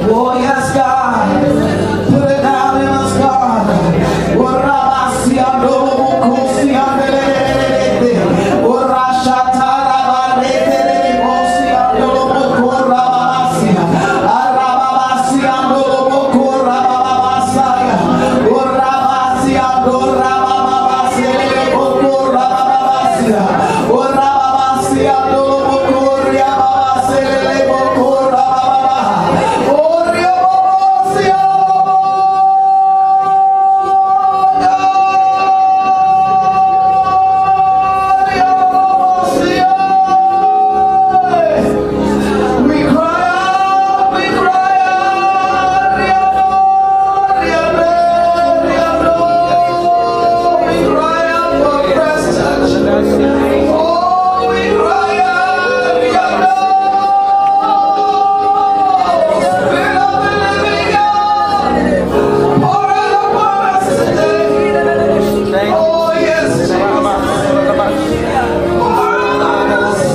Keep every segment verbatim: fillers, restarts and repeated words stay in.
Oh yes, God. Put it down in us, God. Oh, Rabasi, Ando, Kosi, Ande, oh, Rashata, Rabane, Kosi, Ando, Korabasi, Arabasi, Ando, Korabasaya, oh, Rabasi, Ando, Rababasi, oh, Korabasi, oh, Rabasi, Ando, Korabasi, oh, Korababa, oh, Rabasi, we cry out, we cry out, we cry out for presence. Oh, we cry out, Spirit of the living God, pour out upon us today. Oh, yes, Jesus. Pour out on us.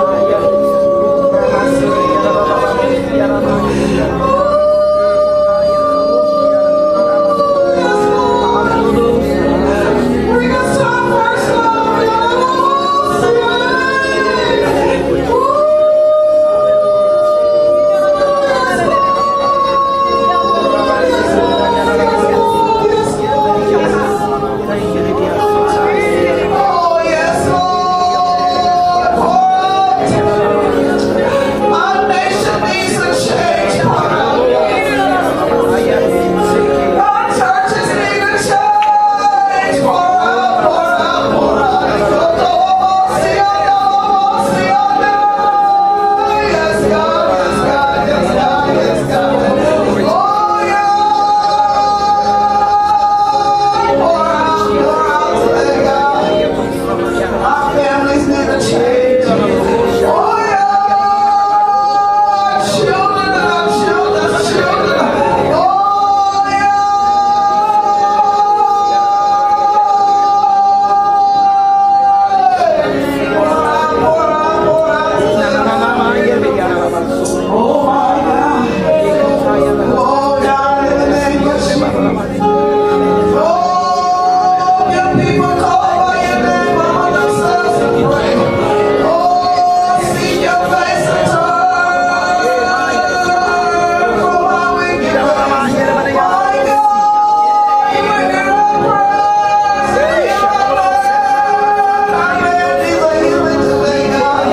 Bring us to our first Oh, yes, Lord. Pour out. Our nation needs a change. Pour out. Our churches need a change. Pour out, pour out, pour out. Yes, God, yes, God, yes, God, yes, God. Oh, yeah. Pour out, pour out today, God. Our families need a change. Oh, yeah. Children and our children's children. Oh, yeah. Pour out, pour out, pour out. Oh, my God. Oh, God, in the name of Jesus. Oh, your people call by your name, humble themselves and pray. Oh, seek your face and turn from our wicked ways. My God, you hear our prayers. Hear our prayers. Our man needs a healing today, God.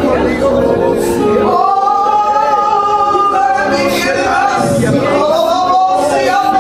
Oh, let it begin in us. Oh, see our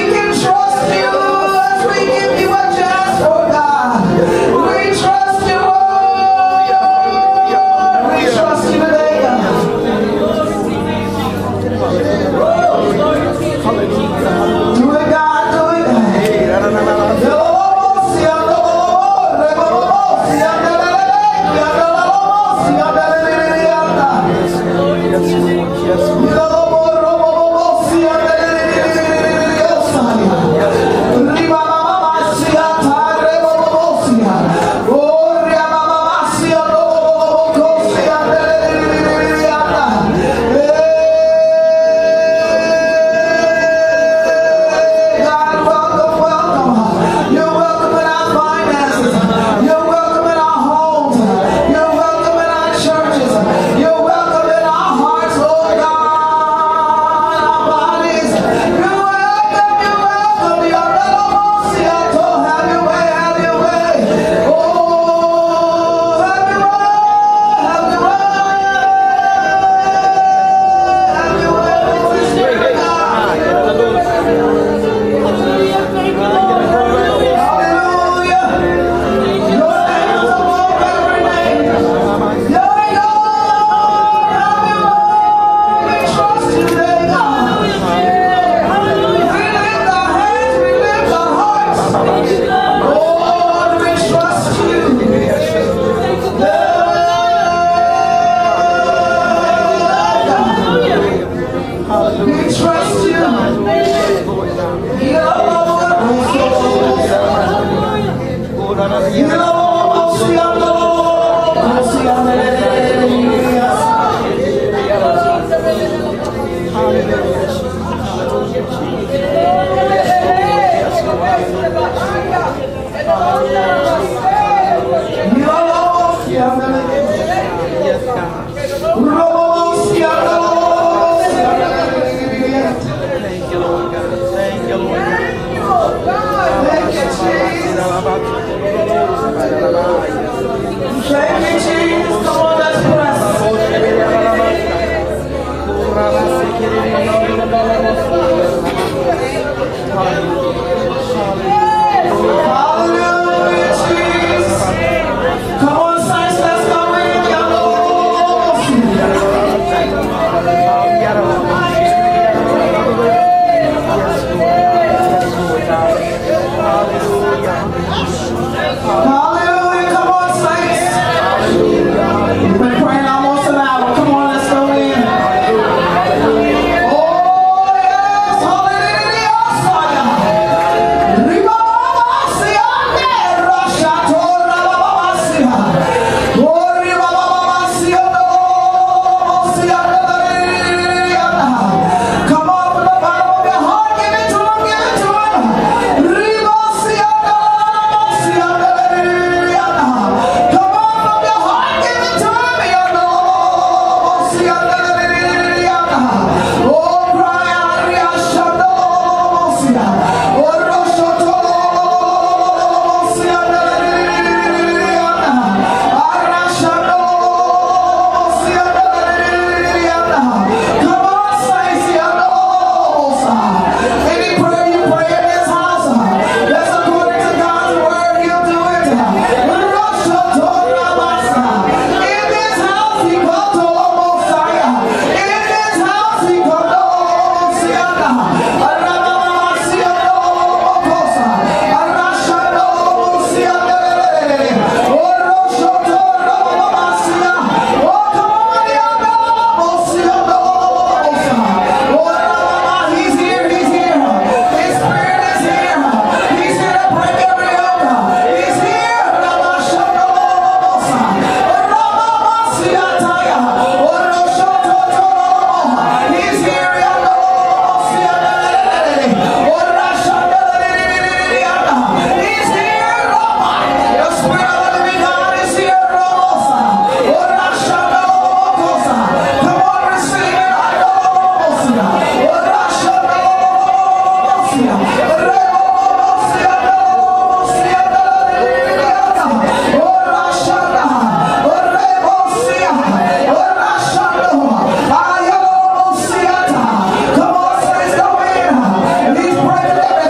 He's breaking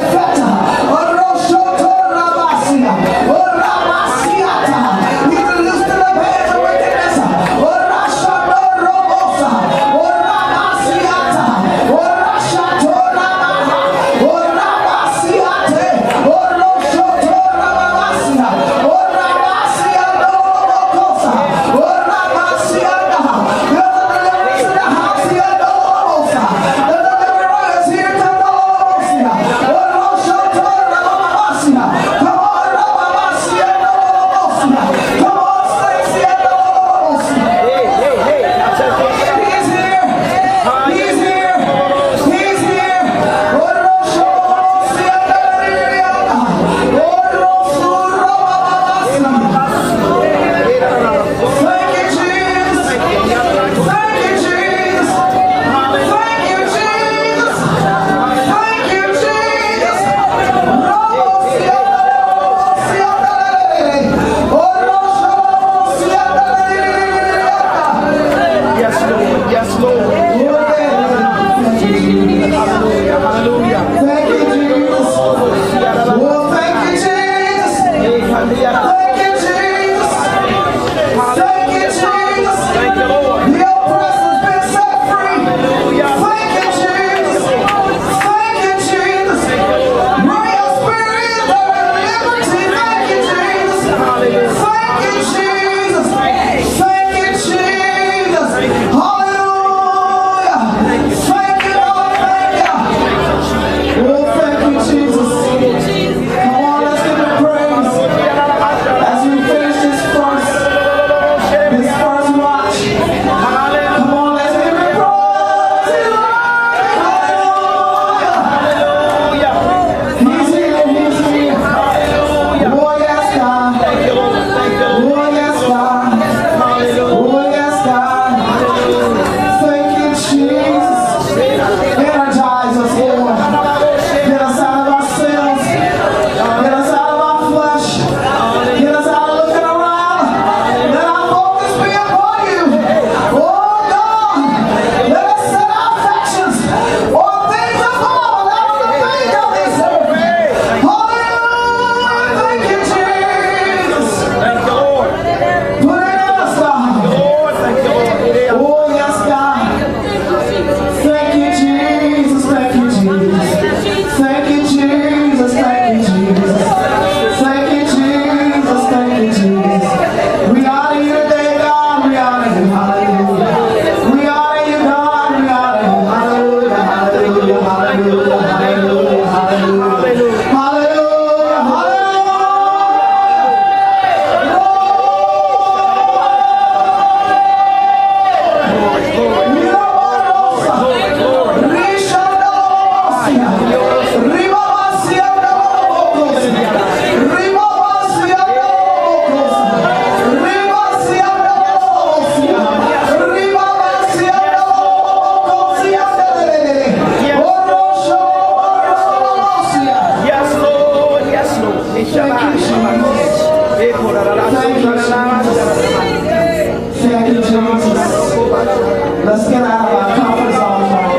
Thank you, Jesus. Let's get out of our comfort zone.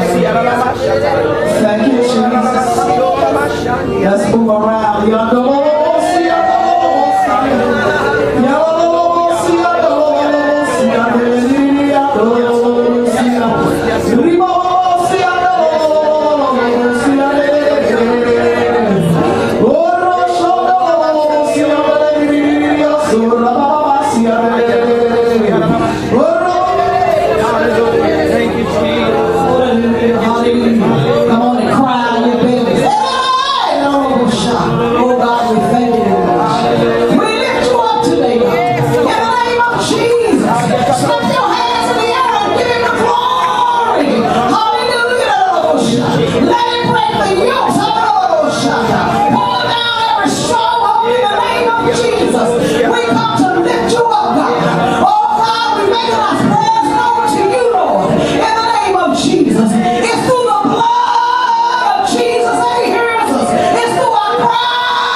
Thank you, Jesus. Let's move around. It's through the blood of Jesus that he hears us. It's through our cry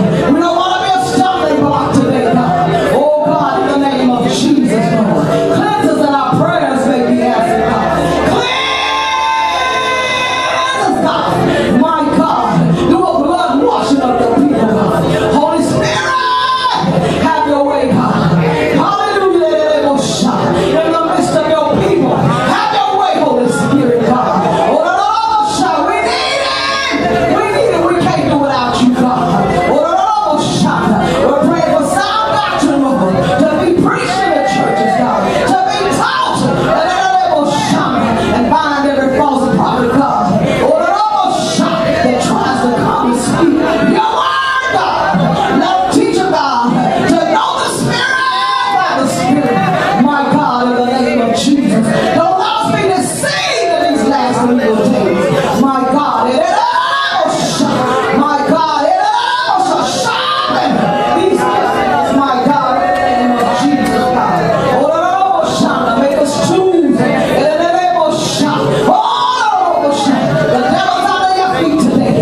We don't want to be a stumbling block today, God. Oh God, in the name of Jesus, Lord. Cleanse us and our prayers may be answered, God. Cleanse us, God. My God, do a blood washing of the people, God. Holy Spirit, have your way, God. Hallelujah. In the midst of your people, have your way, Holy Spirit, God. Oh, we need it. We need it. We can't do without you, God. We're praying for sound doctrine, Lord, to be preached in the churches, God, to be taught, and bind every false prophet, God, that tries to come and speak your word, God. Let them teach them, God, to know the Spirit by the Spirit, my God, in the name of Jesus. Don't let us be deceived in these last and evil days, my God. My God, sharpen these gifts, my God, in the name of Jesus, God. Make us tools in the name of God. The devil's under your feet today.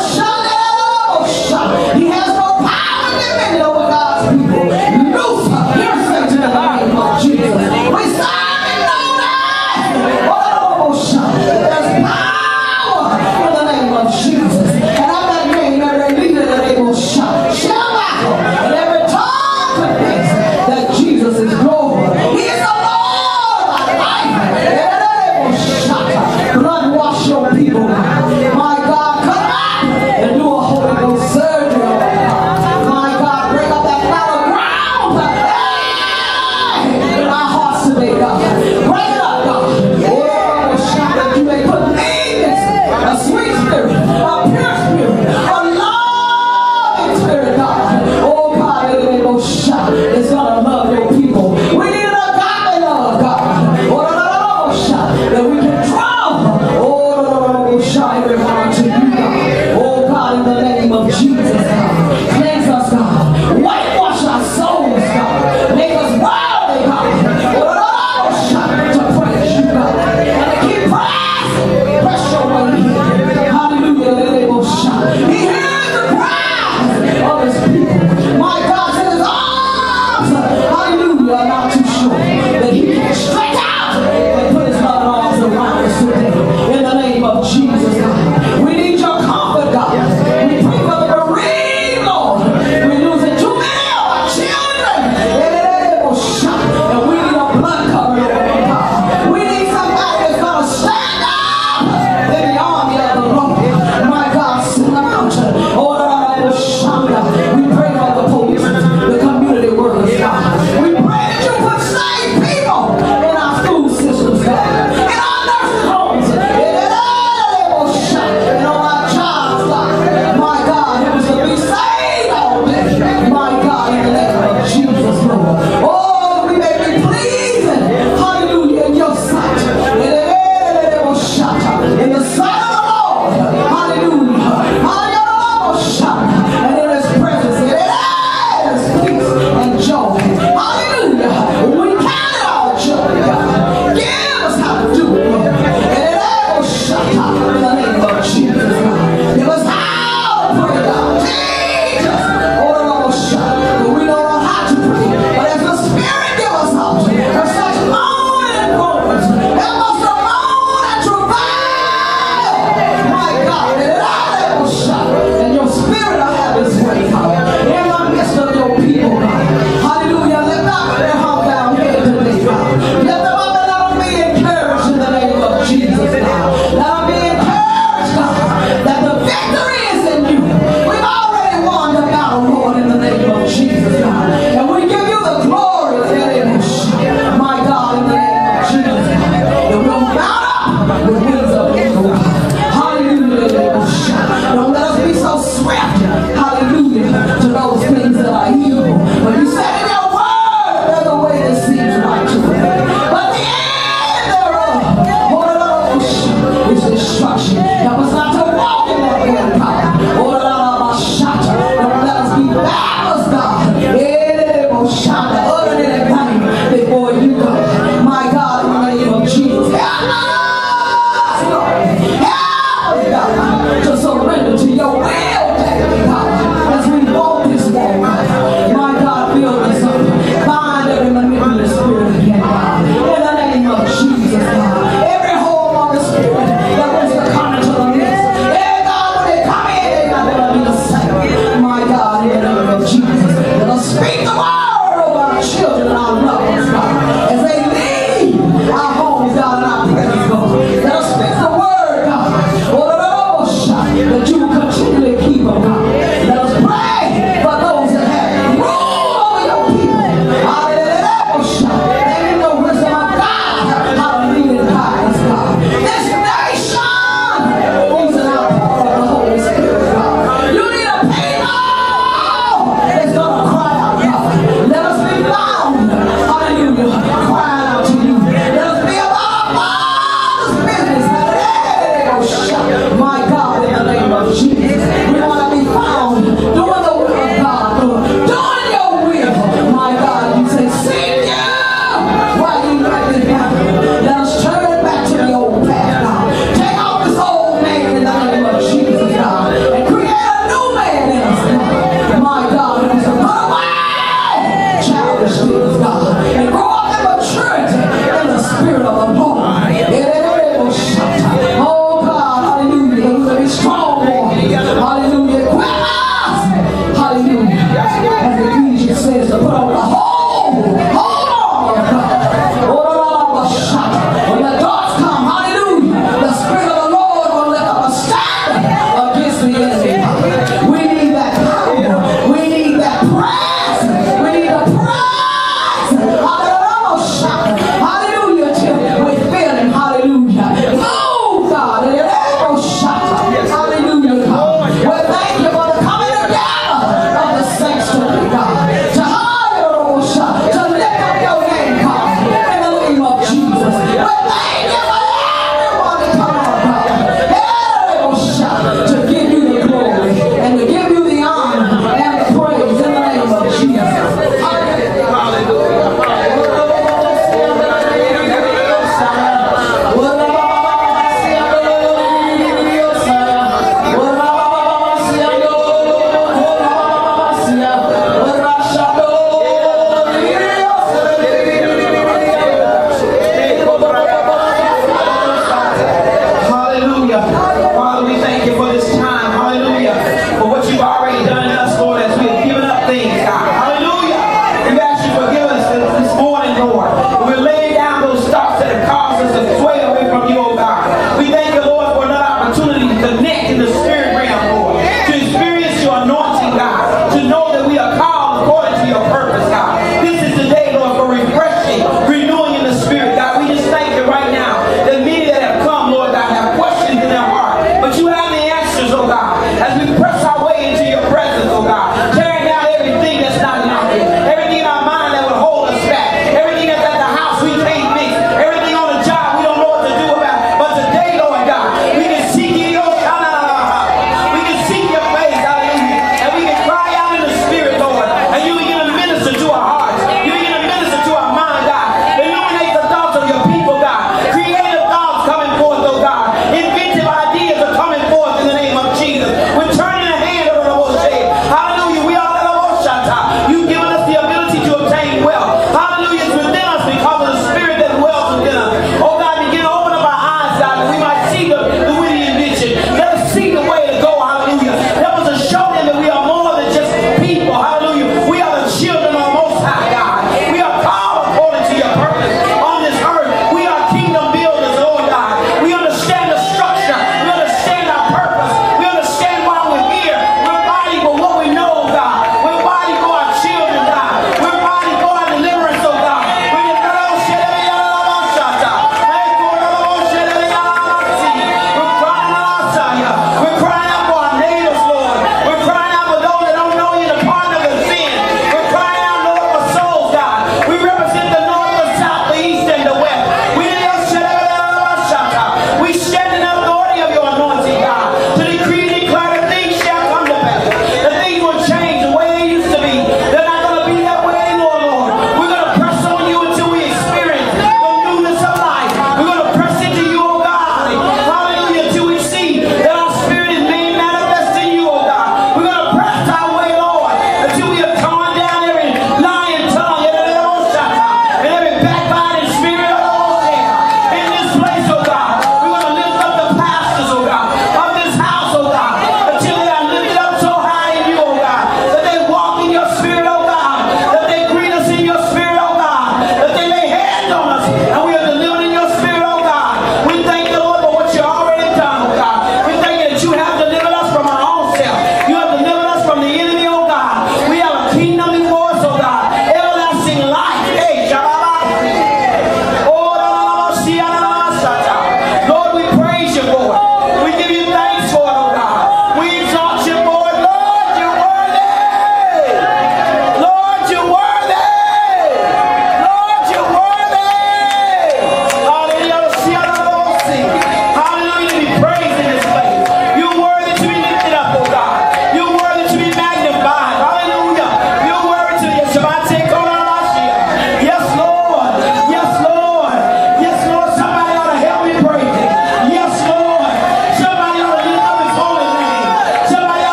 He has no power and dominion over God's people. Loose your Satan in the name of Jesus. We stand and know that there's power in the name of Jesus. And at that name, every leader in the name of shall bow, and every tongue confess that Jesus is Lord. He is the Lord of our life. Blood wash your people, my God. Come out and do a Holy Ghost surgery, my God. Bring up that fallow ground in our hearts today, God. Bring it up, God. Oh, that you may put meekness, a sweet spirit, a pure spirit, a loving spirit, God. Oh, God, it's gonna love your people. We need an agape love, God. Oh, that we can draw. Oh, every heart to you, God. Oh, God, in the name of Jesus, God. Cleanse us, God. Whitewash our souls, God. Make us worthy, God. Oh, to praise you, God. And to keep praising. Press your way here. Hallelujah. He hears the cries of his people. My God, in his arms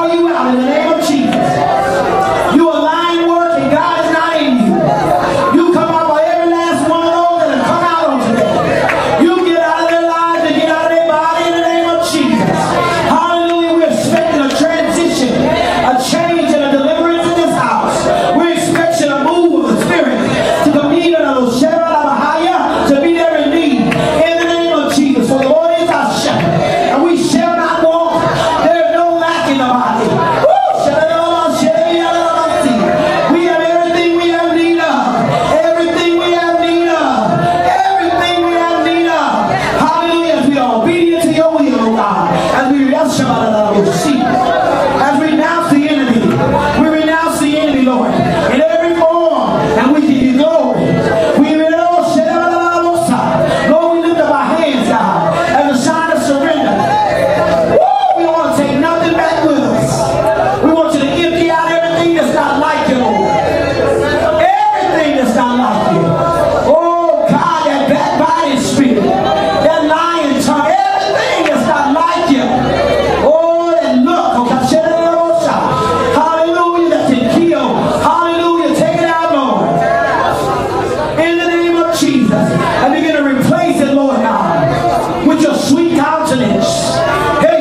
you out in the name of Jesus. You a lying work and God is not in you. You come out by every last one of those that have come out on today. You get out of their lives and get out of their body in the name of Jesus. Hallelujah. We're expecting a transition, a change and a deliverance in this house. We're expecting a move of the Spirit to the need of the Shebah to be there in need in the name of Jesus. For the Lord is our shepherd, and we shall not want. There is no lack in the body. Woo! We have everything we have need of. Everything we have need of. Everything we have need of. Hallelujah. As we are obedient to your will, oh God. As we as we renounce the enemy. We renounce the enemy, Lord, in every form. And we give you glory. We renounce Lord, we lift up our hands, God, as a sign of surrender. Woo! We don't want to take nothing back with us. We want you to empty out everything that's not like you, Lord. Everything that's not like you. Oh, God, that backbiting spirit, that lying tongue, everything that's not like you. Oh, that look, oh, God, hallelujah, that can kill. Hallelujah, take it out, Lord. In the name of Jesus. And begin to replace it, Lord God, with your sweet countenance. Hey,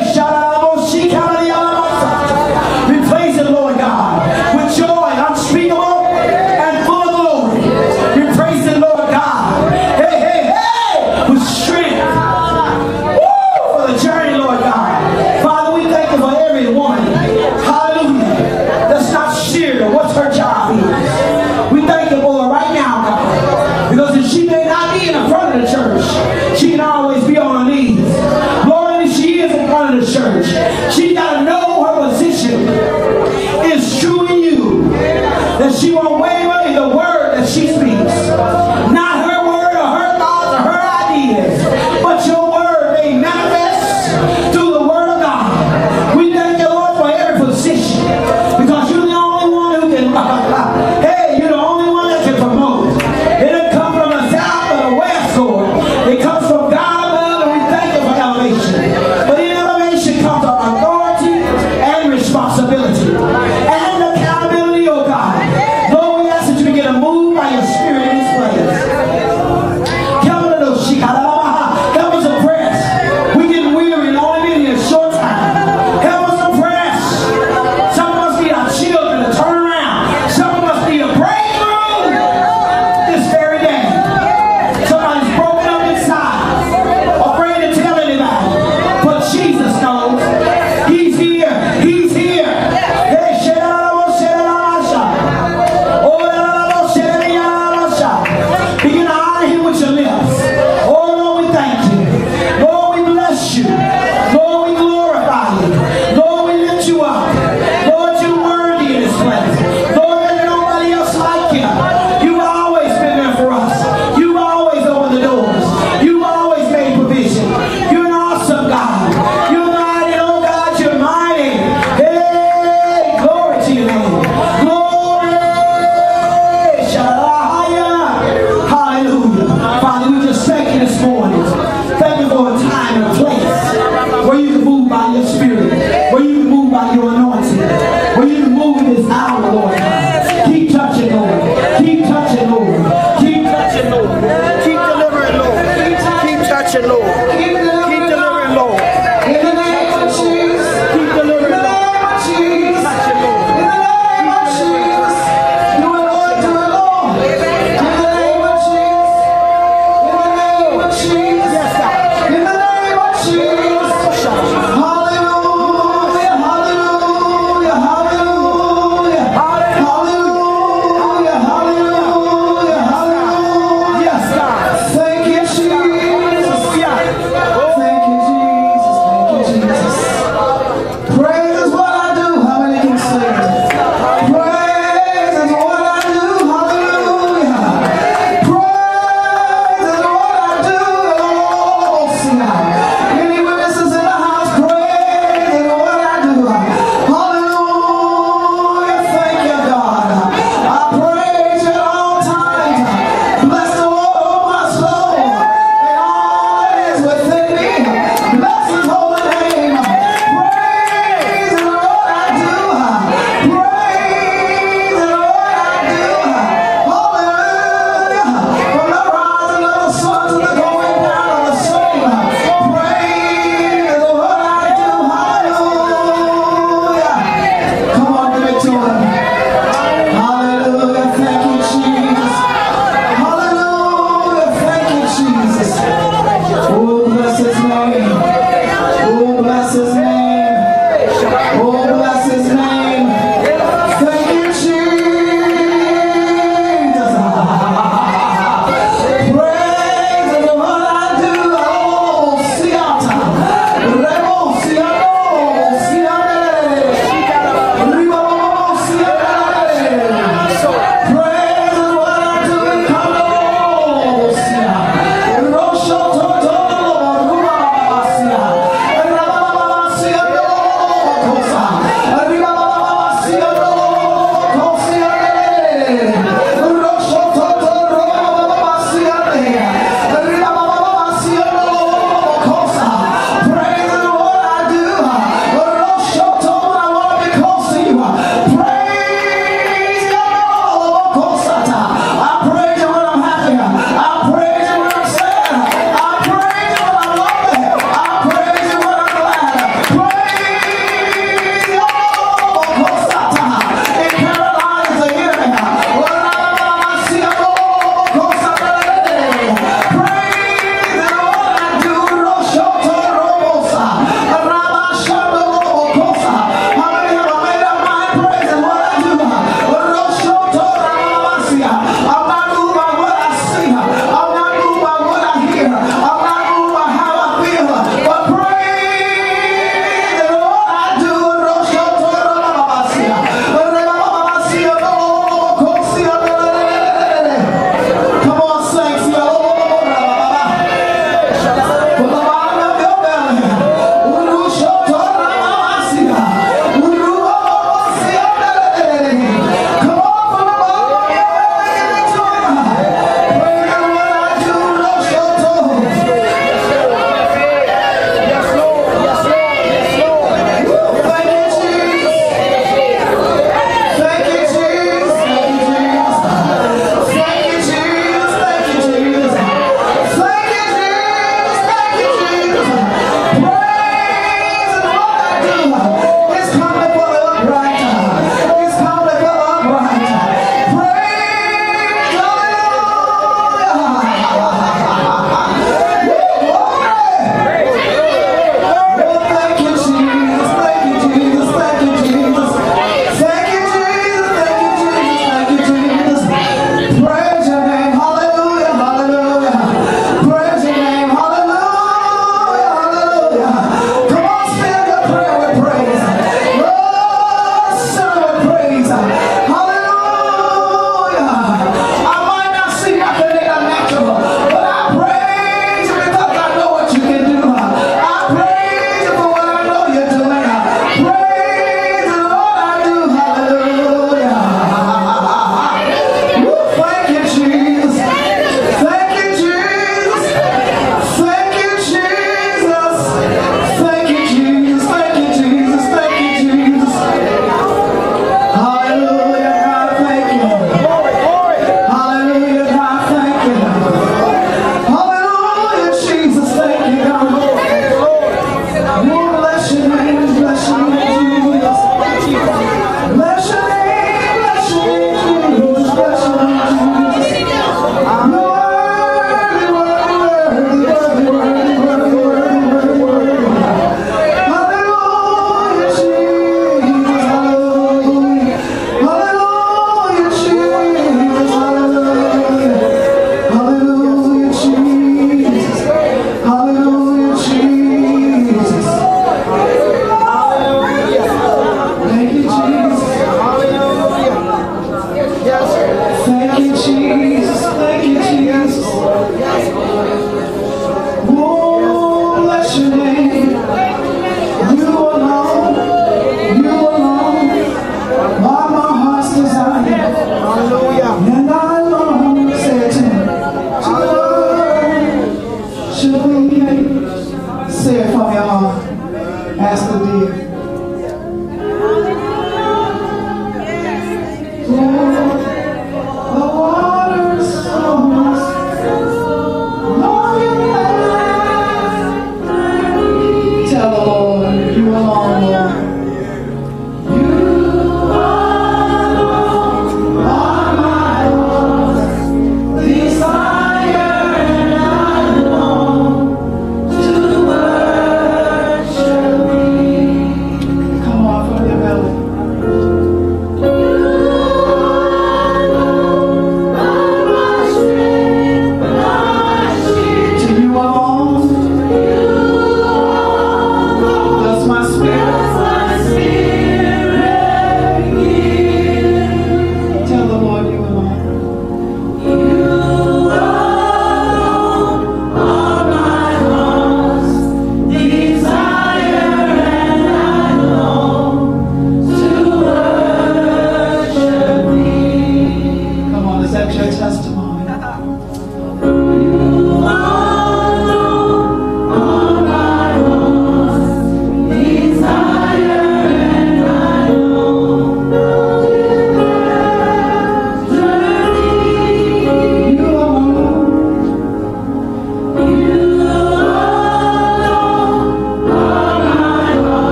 replace it, Lord God, with joy unspeakable and full of glory. Replace it, Lord God. Hey, hey, hey, with strength. Woo, for the journey, Lord God. Father, we thank you for every woman. Hallelujah. That's not sure what's her job is. We thank you for her right now, God. Because if she may not be in the front of the church, she can always be on her knees. Lord, if she is in front of the church, she got to know her position is true in you. That she won't waver in the word that she speaks. Not her word or her thoughts or her ideas, but your word made manifest through the word of God. We thank you, Lord, for every position. Because you're the only one who can, hey, you're the only one that can promote. It doesn't come from the south or the west, Lord. It comes from God above, and we thank you for elevation. But in elevation comes our authority and responsibility and accountability, oh God. Lord, we ask that you begin to move by your spirit in this place. Help us to press. We get weary and only been here a short time. Help us to press. Some of us need our children to turn around. Some of us need a breakthrough this very day. Somebody's broken up inside, afraid to tell anybody. But Jesus knows. He's here. He's here. Hey,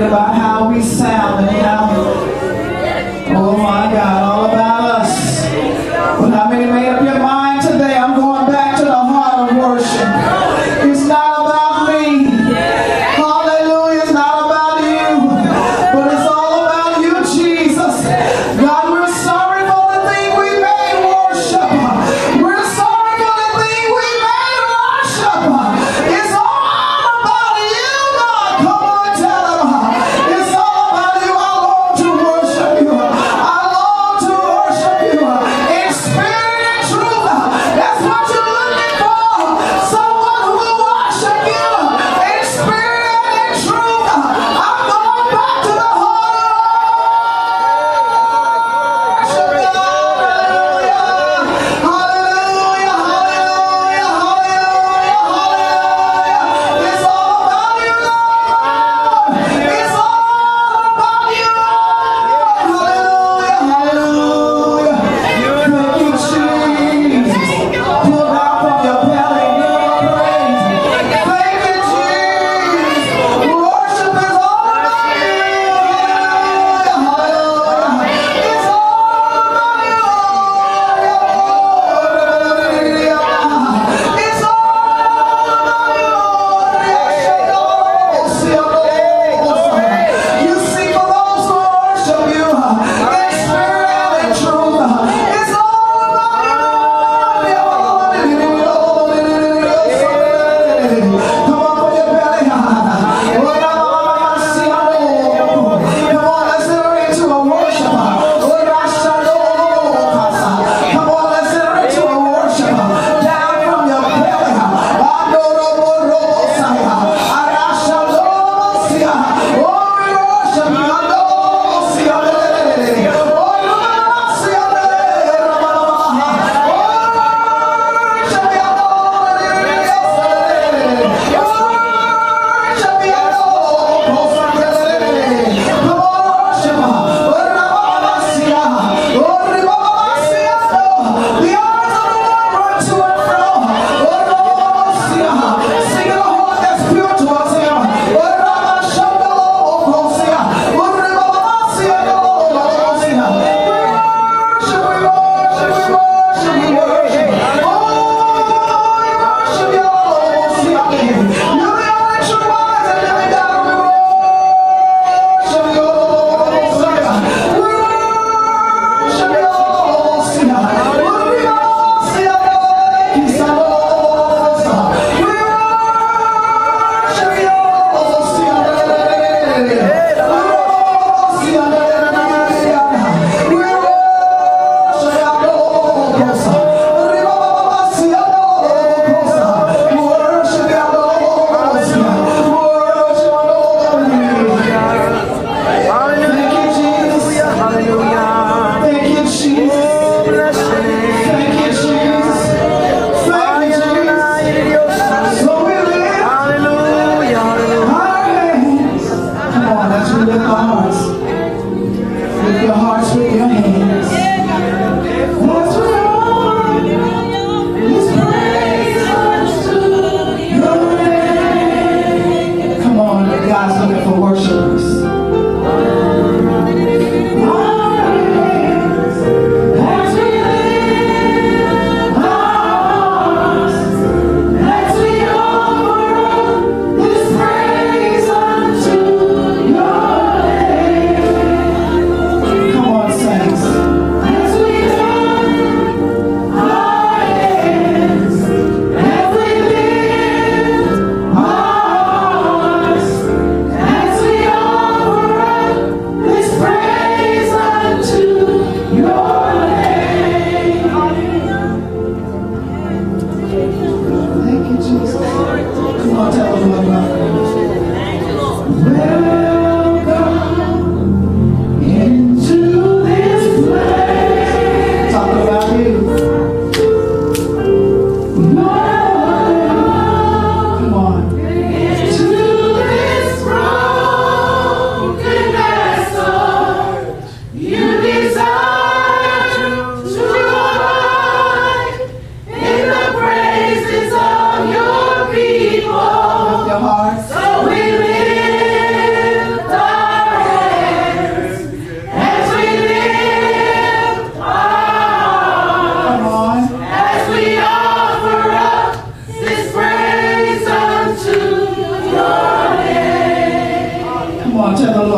thinking about how we sound and how, oh my God, all about us. But how many made up your mind today? I'm going back to the heart of worship. It's not about me. Hallelujah. It's not about you. But it's all about you, Jesus. God, we're sorry for the thing we made worship. We're sorry for the thing we made worship. It's all about you, God. Come on, tell them. It's all about you. All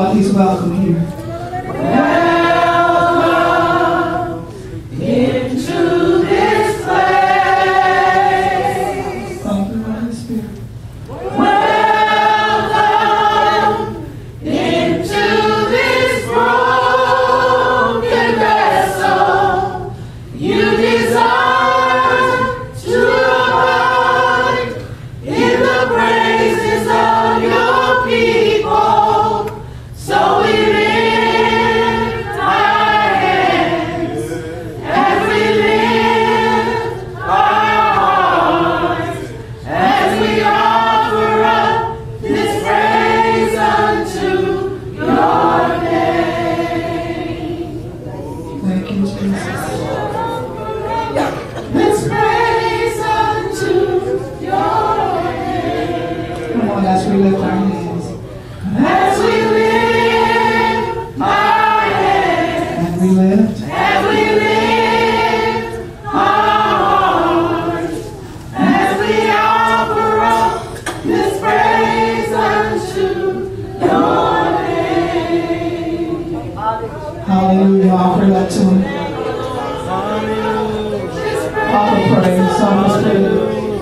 God, he's welcome here. Hallelujah. Offer that to him. Offer praise. Offer spirit.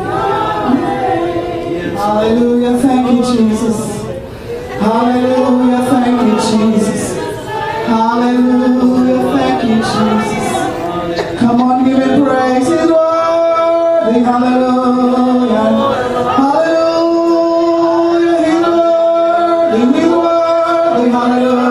Hallelujah. Thank you, Jesus. Hallelujah. Thank you, Jesus. Hallelujah. Thank you, Jesus. Come on, give him praise. He's worthy. Hallelujah. Hallelujah. He's worthy. He's worthy. Hallelujah.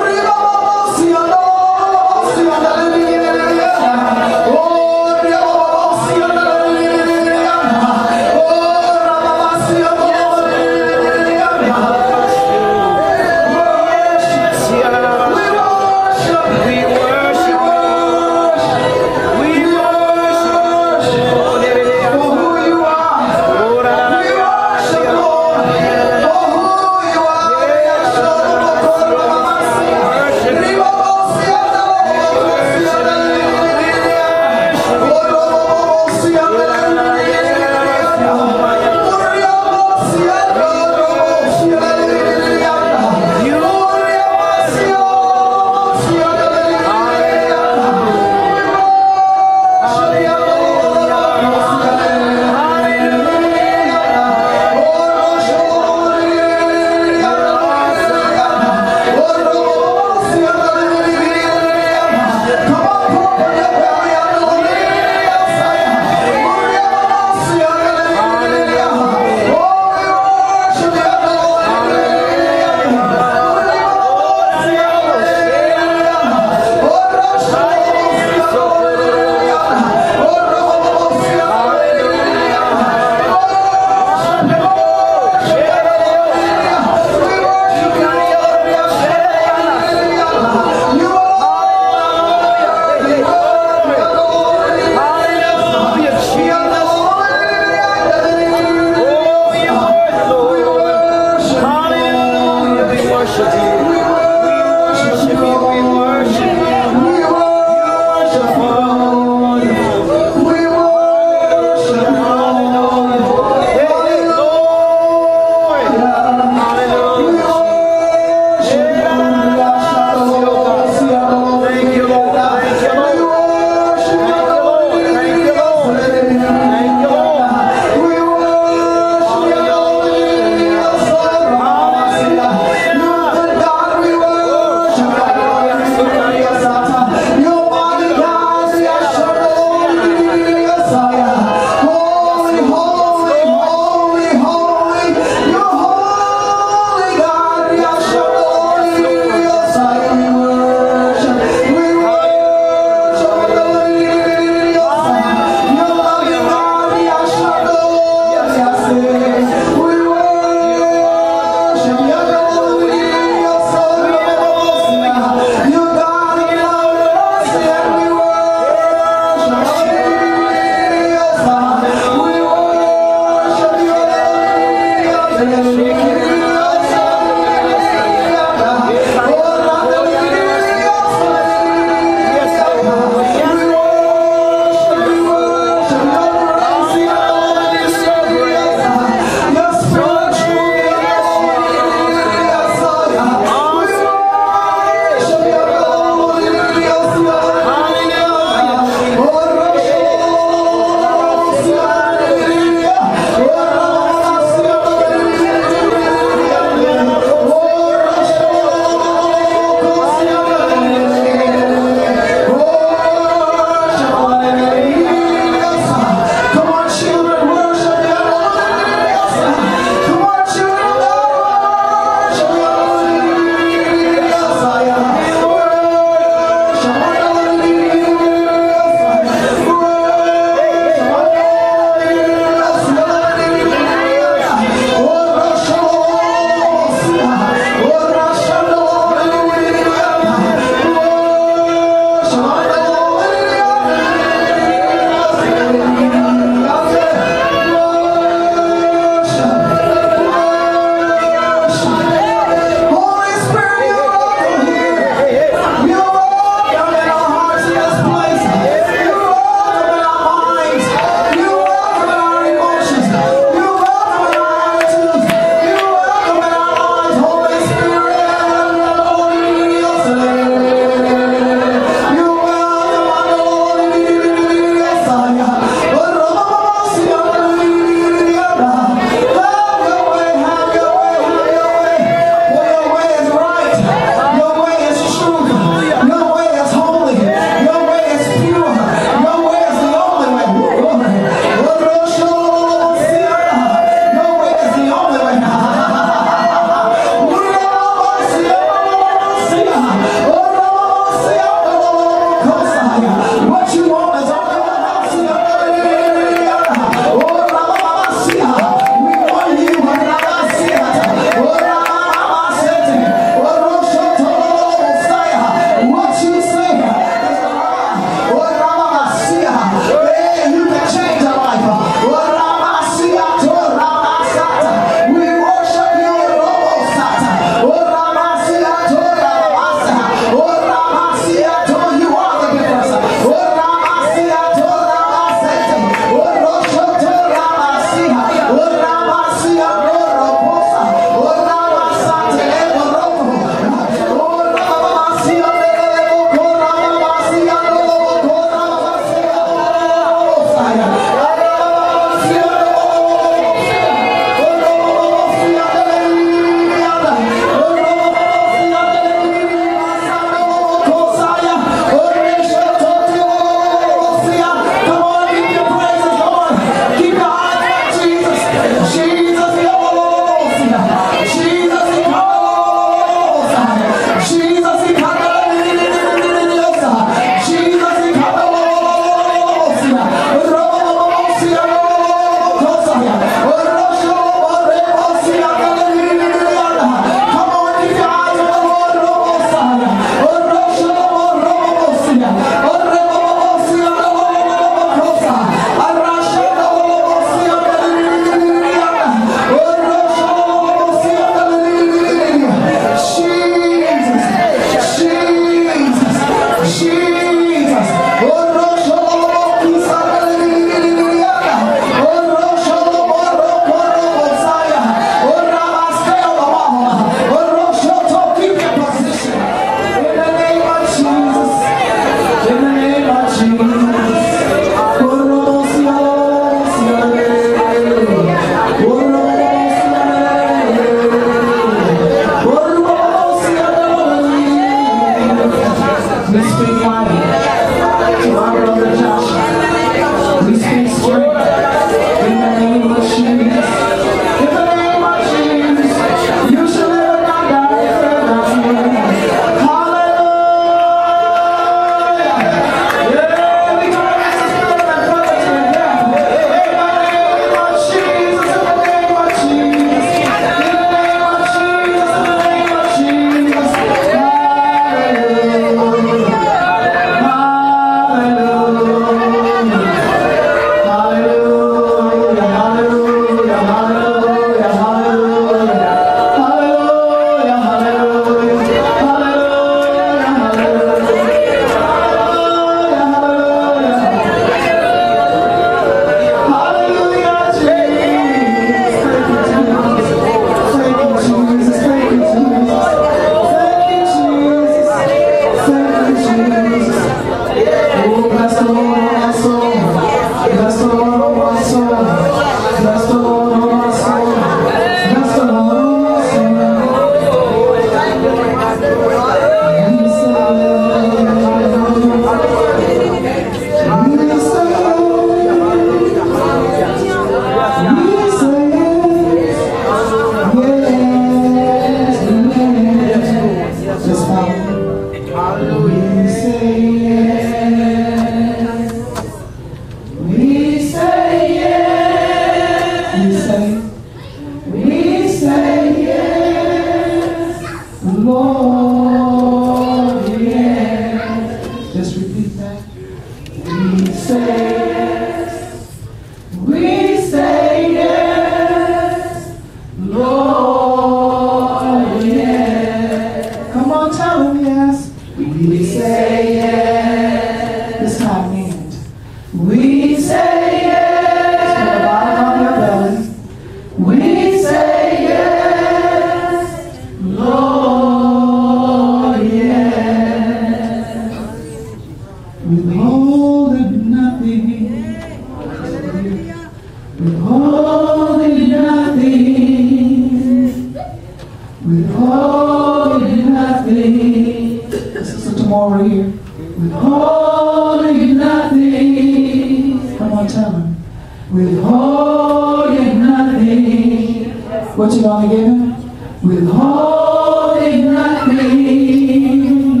Withholding nothing. Sister Tamara here. Withholding nothing. Come on, tell him. Withholding nothing. What you gonna give him? Withholding nothing.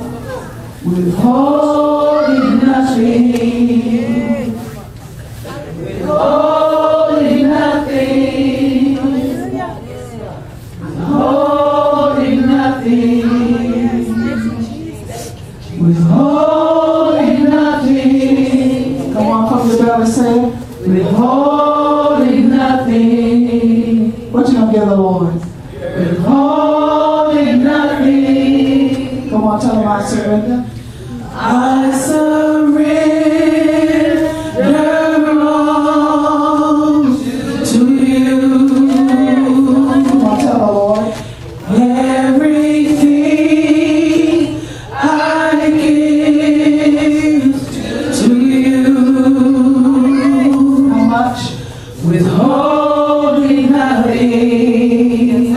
Withholding nothing. Withholding nothing. Withholding nothing. Withholding nothing. Come on, come your belly, say it. Withholding nothing. What you gonna give the Lord? Withholding nothing. Come on, tell him I surrender. I surrender all to you. Come on, tell the Lord. Everything I give to you. How much? Withholding nothing.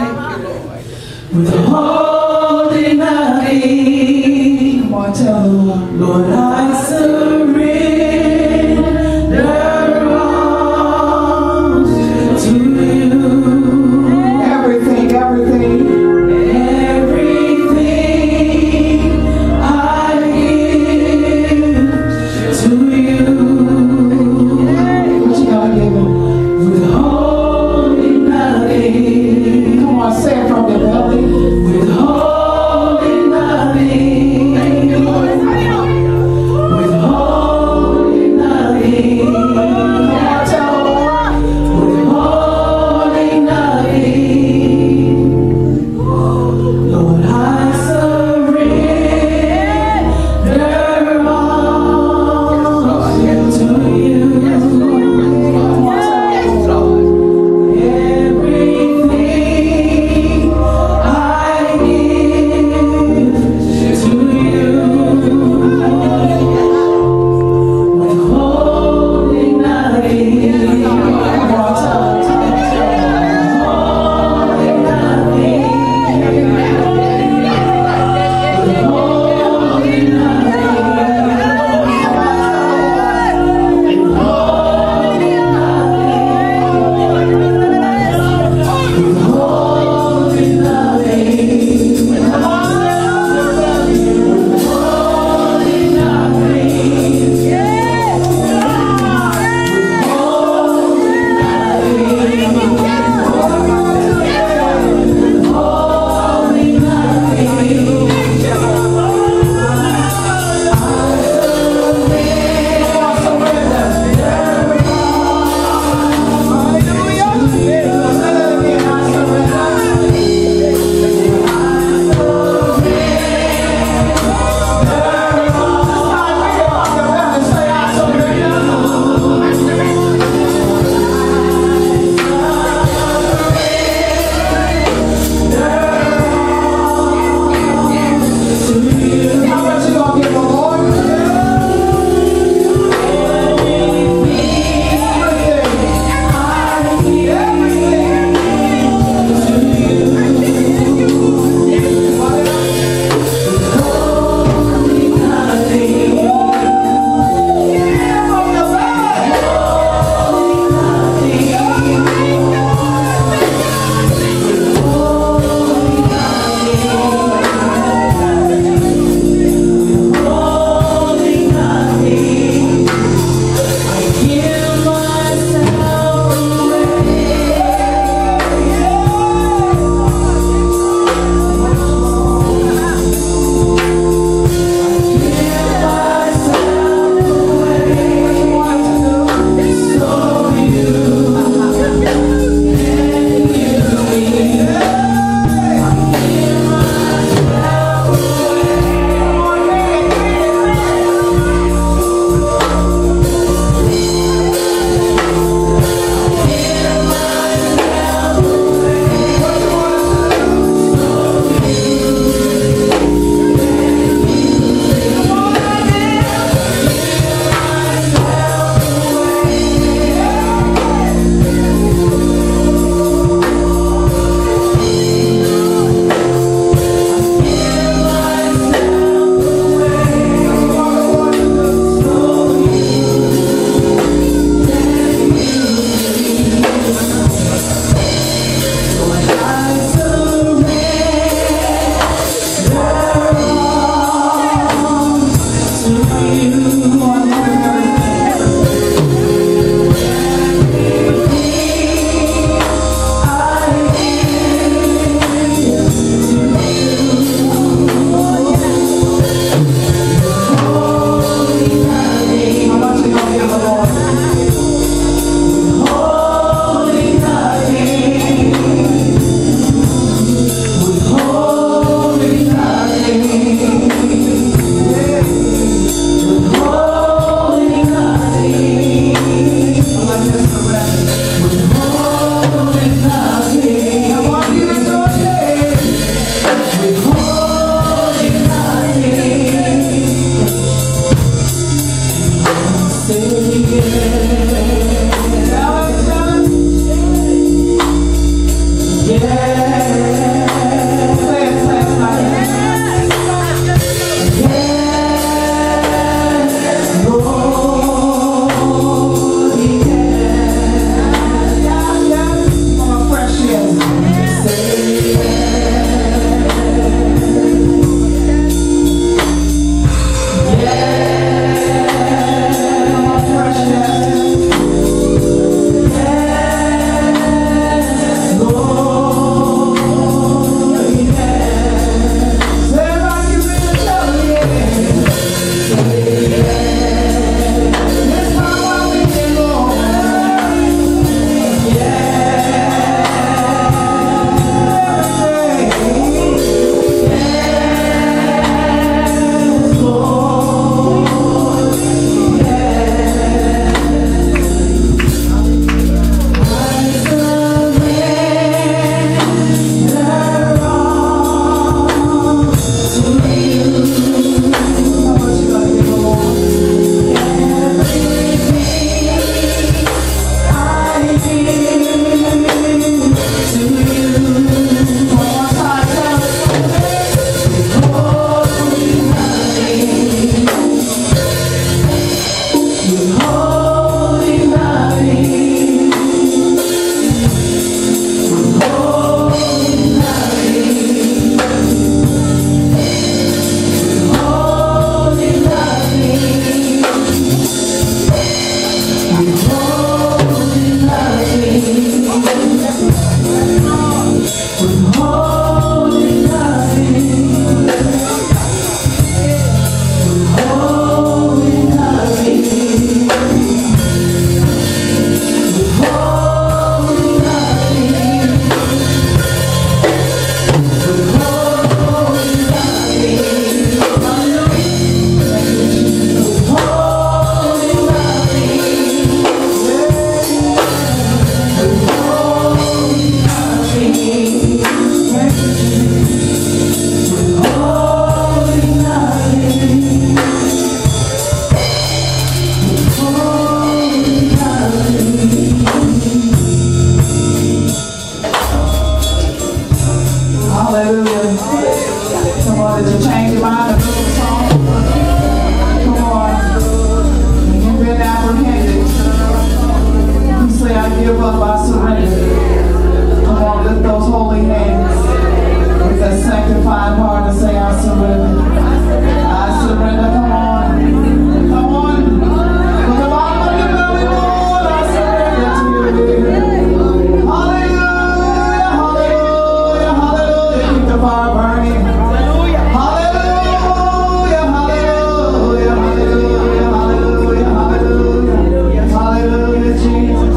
Hallelujah. Come on, did you change your mind and do the song? Come on. You've been apprehended. You say, I give up, I surrender. Come on, lift those holy hands with that sanctified heart and say, I surrender. I surrender. Come on. Come on. From the bottom of your belly, Lord, I surrender to you. Hallelujah, hallelujah, hallelujah. Keep the fire burning. Hallelujah, hallelujah, hallelujah, hallelujah, hallelujah, hallelujah, Jesus.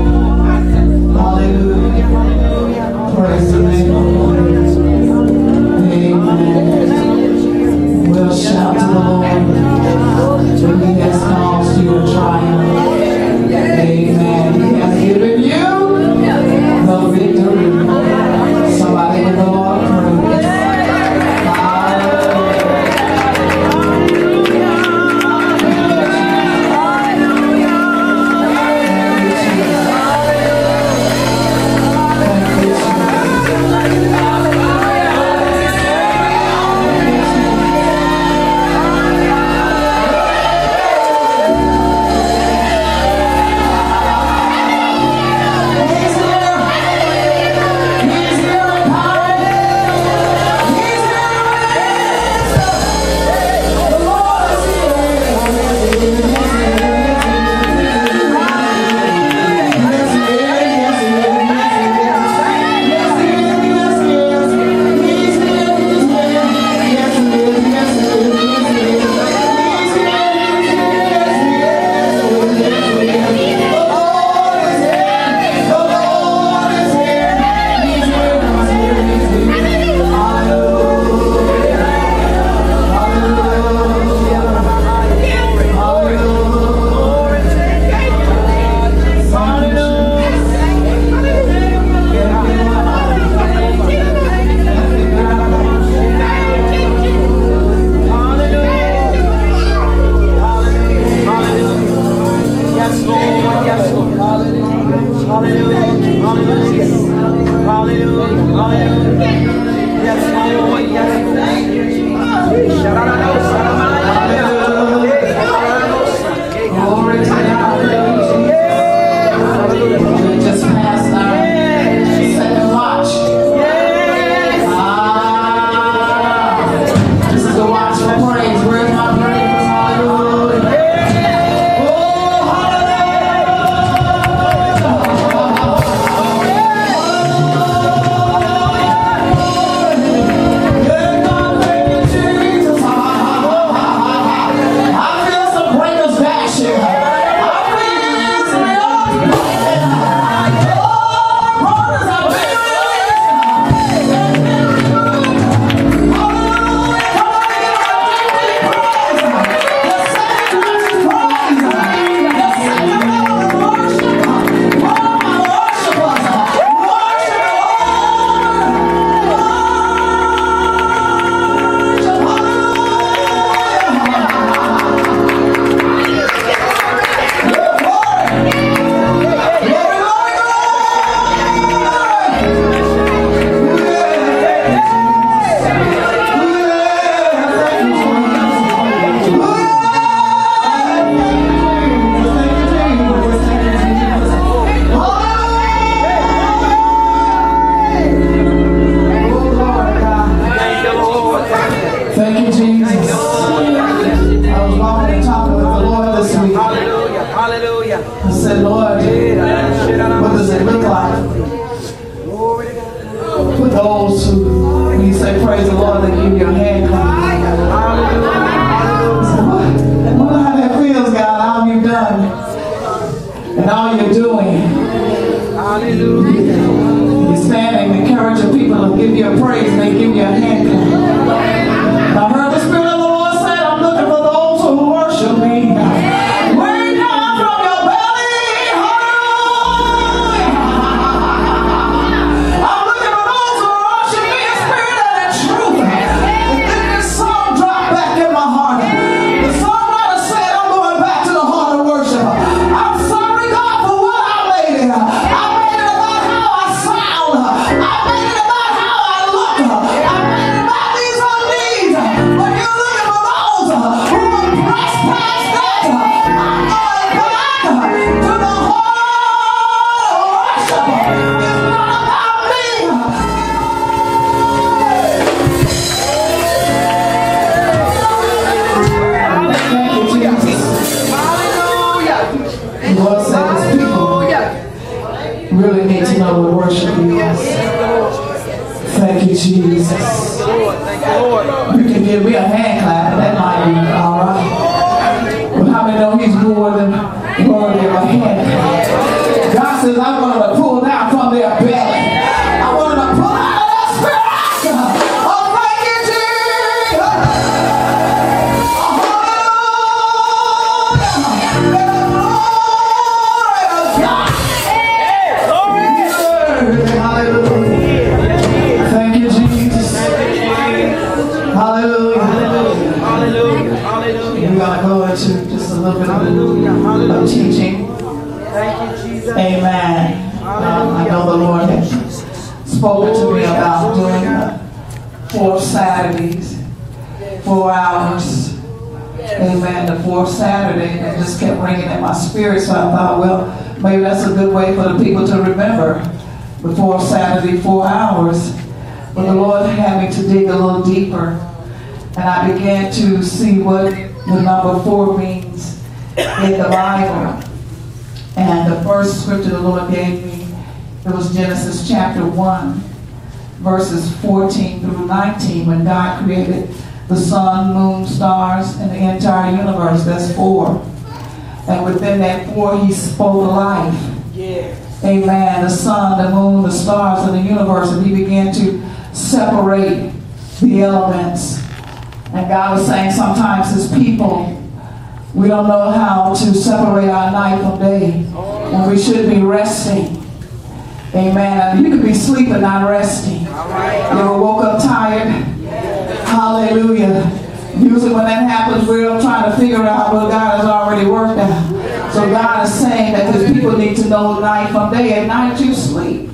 Hallelujah. Praise the name of the Lord. Amen. We'll shout to the Lord. He has caused you to triumph. Amen. He has given you the victory. Somebody give the Lord praise. Truth. need to know what worship is. Thank you, Jesus. You can give me a hand clap, and that might be all right. But how many know he's more than worthy of a hand clap? God says, I want them to pull down from their belly. I want them to pull out of their spirit. Oh, thank you, Jesus. Hallelujah. Thank you, Jesus. Hallelujah. Hallelujah. Hallelujah. We're going to go into just a little bit of, of teaching. Thank you, Jesus. Amen. Um, I know the Lord has spoken to me about doing uh, four Saturdays, four hours. Amen. The fourth Saturday, and it just kept ringing in my spirit. So I thought, well, maybe that's a good way for the people to remember the fourth Saturday, four hours. But the Lord had me to dig a little deeper, and I began to see what the number four means in the Bible. And the first scripture the Lord gave me, it was Genesis chapter one, verses fourteen through nineteen, when God created the sun, moon, stars, and the entire universe. That's four. And within that four, he spoke life. Yeah. Amen. The sun, the moon, the stars, and the universe. And he began to separate the elements. And God was saying sometimes as people, we don't know how to separate our night from day when we should be resting. Amen. And you could be sleeping, not resting. You ever woke up tired? Hallelujah. Usually when that happens, we're trying to figure out what God has already worked out. So God is saying that his people need to know night from day. At night you sleep.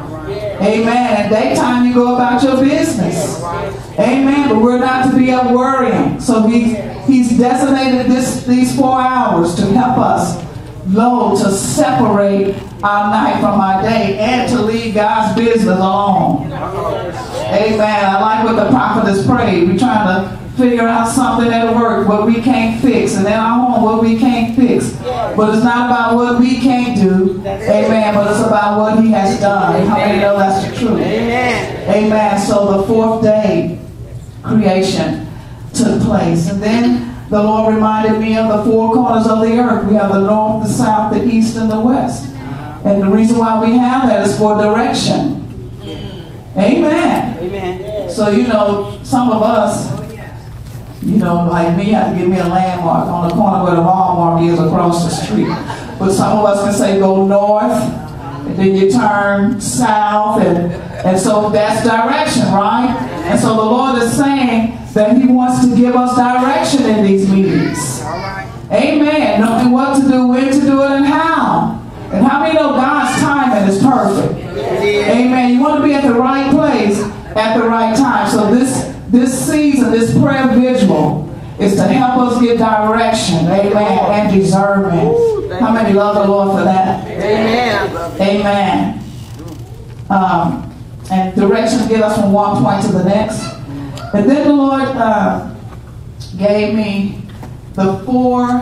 Amen. At daytime you go about your business. Amen. But we're not to be up worrying. So he, he's designated this, these four hours to help us know to separate our night from our day and to leave God's business alone. Amen. I like what the prophet has prayed. We're trying to figure out something at work, what we can't fix, and in our home, what we can't fix. But it's not about what we can't do. Amen. But it's about what he has done. How many know that's the truth? Amen. Amen. So the fourth day, creation took place. And then the Lord reminded me of the four corners of the earth. We have the north, the south, the east, and the west. And the reason why we have that is for direction. Amen. Amen. So, you know, some of us, you know, like me, have to give me a landmark on the corner where the Walmart is across the street. But some of us can say go north, and then you turn south, and, and so that's direction, right? And so the Lord is saying that he wants to give us direction in these meetings. Amen. Knowing what to do, when to do it, and how. And how many know God's timing is perfect? Amen. You want to be at the right place at the right time. So this this season, this prayer vigil is to help us get direction. Amen. And discernment. How many love the Lord for that? Amen. Amen. Um, and direction get us from one point to the next. And then the Lord uh, gave me the four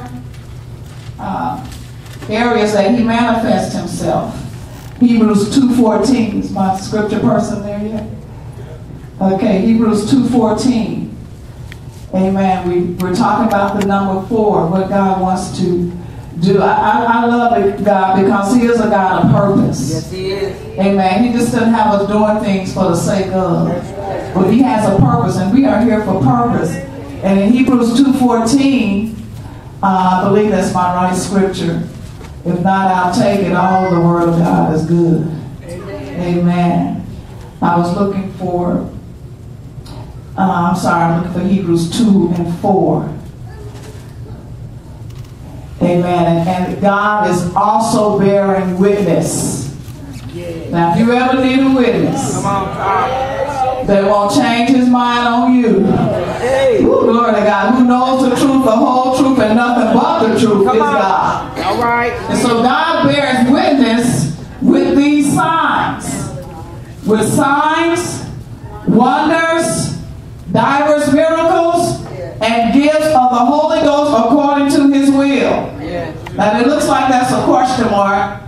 uh, areas that he manifests himself. Hebrews two fourteen. Is my scripture person there yet? Okay, Hebrews two fourteen. Amen. We, we're talking about the number four, what God wants to do. I, I, I love it, God, because he is a God of purpose. Yes, he is. Amen. He just doesn't have us doing things for the sake of. But he has a purpose, and we are here for purpose. And in Hebrews two fourteen, uh, I believe that's my right scripture. If not, I'll take it. All the word of God is good. Amen. Amen. I was looking for, uh, I'm sorry, I'm looking for Hebrews two and four. Amen. And, and God is also bearing witness. Now, if you ever need a witness that won't change his mind on you, ooh, glory to God, who knows the truth, the whole truth, and nothing but the truth is God. All right. And so God bears witness with these signs. With signs, wonders, diverse miracles, and gifts of the Holy Ghost according to his will. Now it looks like that's a question mark,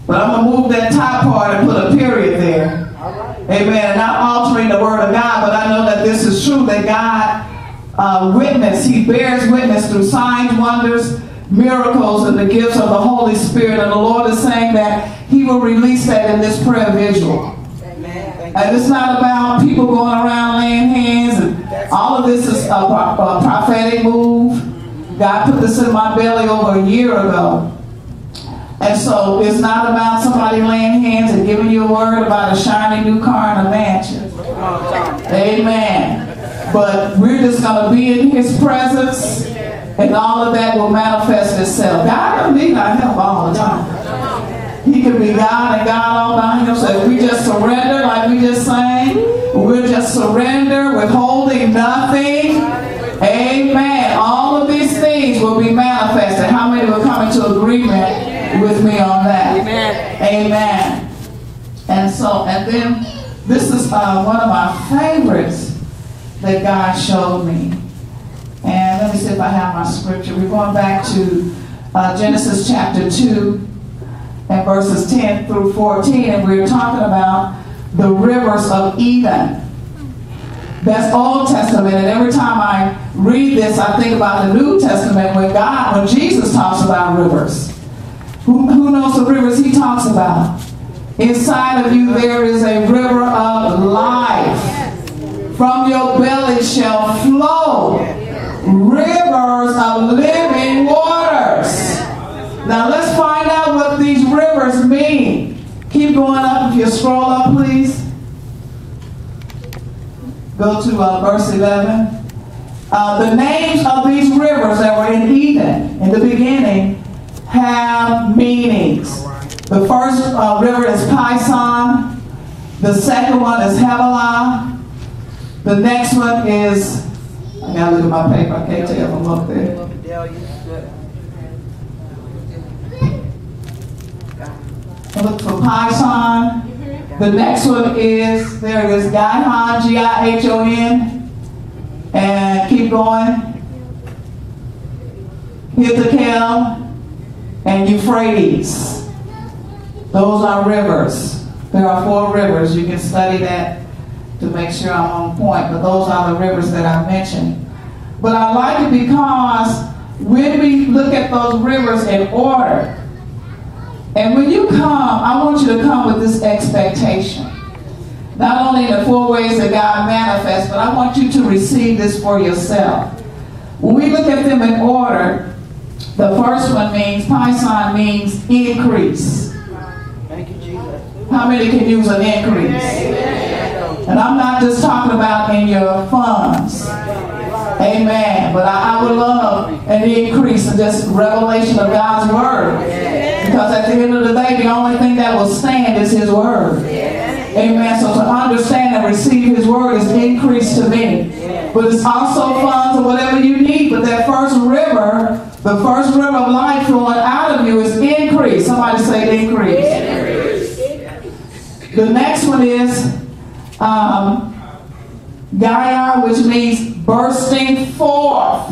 But I'm going to move that top part and put a period there. Amen. Not altering the word of God, but I know that this is true, that God uh, witness, he bears witness through signs, wonders, miracles, and the gifts of the Holy Spirit. And the Lord is saying that he will release that in this prayer visual. Amen. And it's not about people going around laying hands. And all of this is a, a prophetic move. God put this in my belly over a year ago. And so it's not about somebody laying hands and giving you a word about a shiny new car and a mansion. Amen. But we're just going to be in his presence, and all of that will manifest itself. God doesn't need our help all the time. He can be God and God all by himself. If we just surrender like we just sang, we'll just surrender, withholding nothing. Amen. All of these things will be manifested. How many will come into agreement with me on that? Amen. Amen. And so, and then this is uh, one of my favorites that God showed me. And let me see if I have my scripture. We're going back to uh, Genesis chapter two and verses ten through fourteen, and we're talking about the rivers of Eden. That's Old Testament, and every time I read this, I think about the New Testament when God, when Jesus talks about rivers. Who, who knows the rivers he talks about? Inside of you there is a river of life. From your belly shall flow rivers of living waters. Now let's find out what these rivers mean. Keep going up. If you scroll up, please. Go to uh, verse eleven. Uh, the names of these rivers that were in Eden in the beginning have meanings. The first uh, river is Pison. The second one is Havilah. The next one is, I gotta look at my paper, I can't tell if I'm up there. I look for Pison. The next one is, there it is, Gihon, G I H O N. And keep going. Hittikel and Euphrates. Those are rivers. There are four rivers. You can study that to make sure I'm on point, but those are the rivers that I mentioned. But I like it because when we look at those rivers in order, and when you come, I want you to come with this expectation. Not only in the four ways that God manifests, but I want you to receive this for yourself. When we look at them in order, the first one means, Pison means increase. Thank you, Jesus. How many can use an increase? Amen. And I'm not just talking about in your funds. Amen. But I, I would love an increase in just revelation of God's word. Because at the end of the day, the only thing that will stand is his word. Amen. So to understand and receive his word is increase to me. But it's also funds or whatever you need. But that first river, the first river of life flowing out of you is increase. Somebody say increase. Increase. The next one is um, Gaia, which means bursting forth.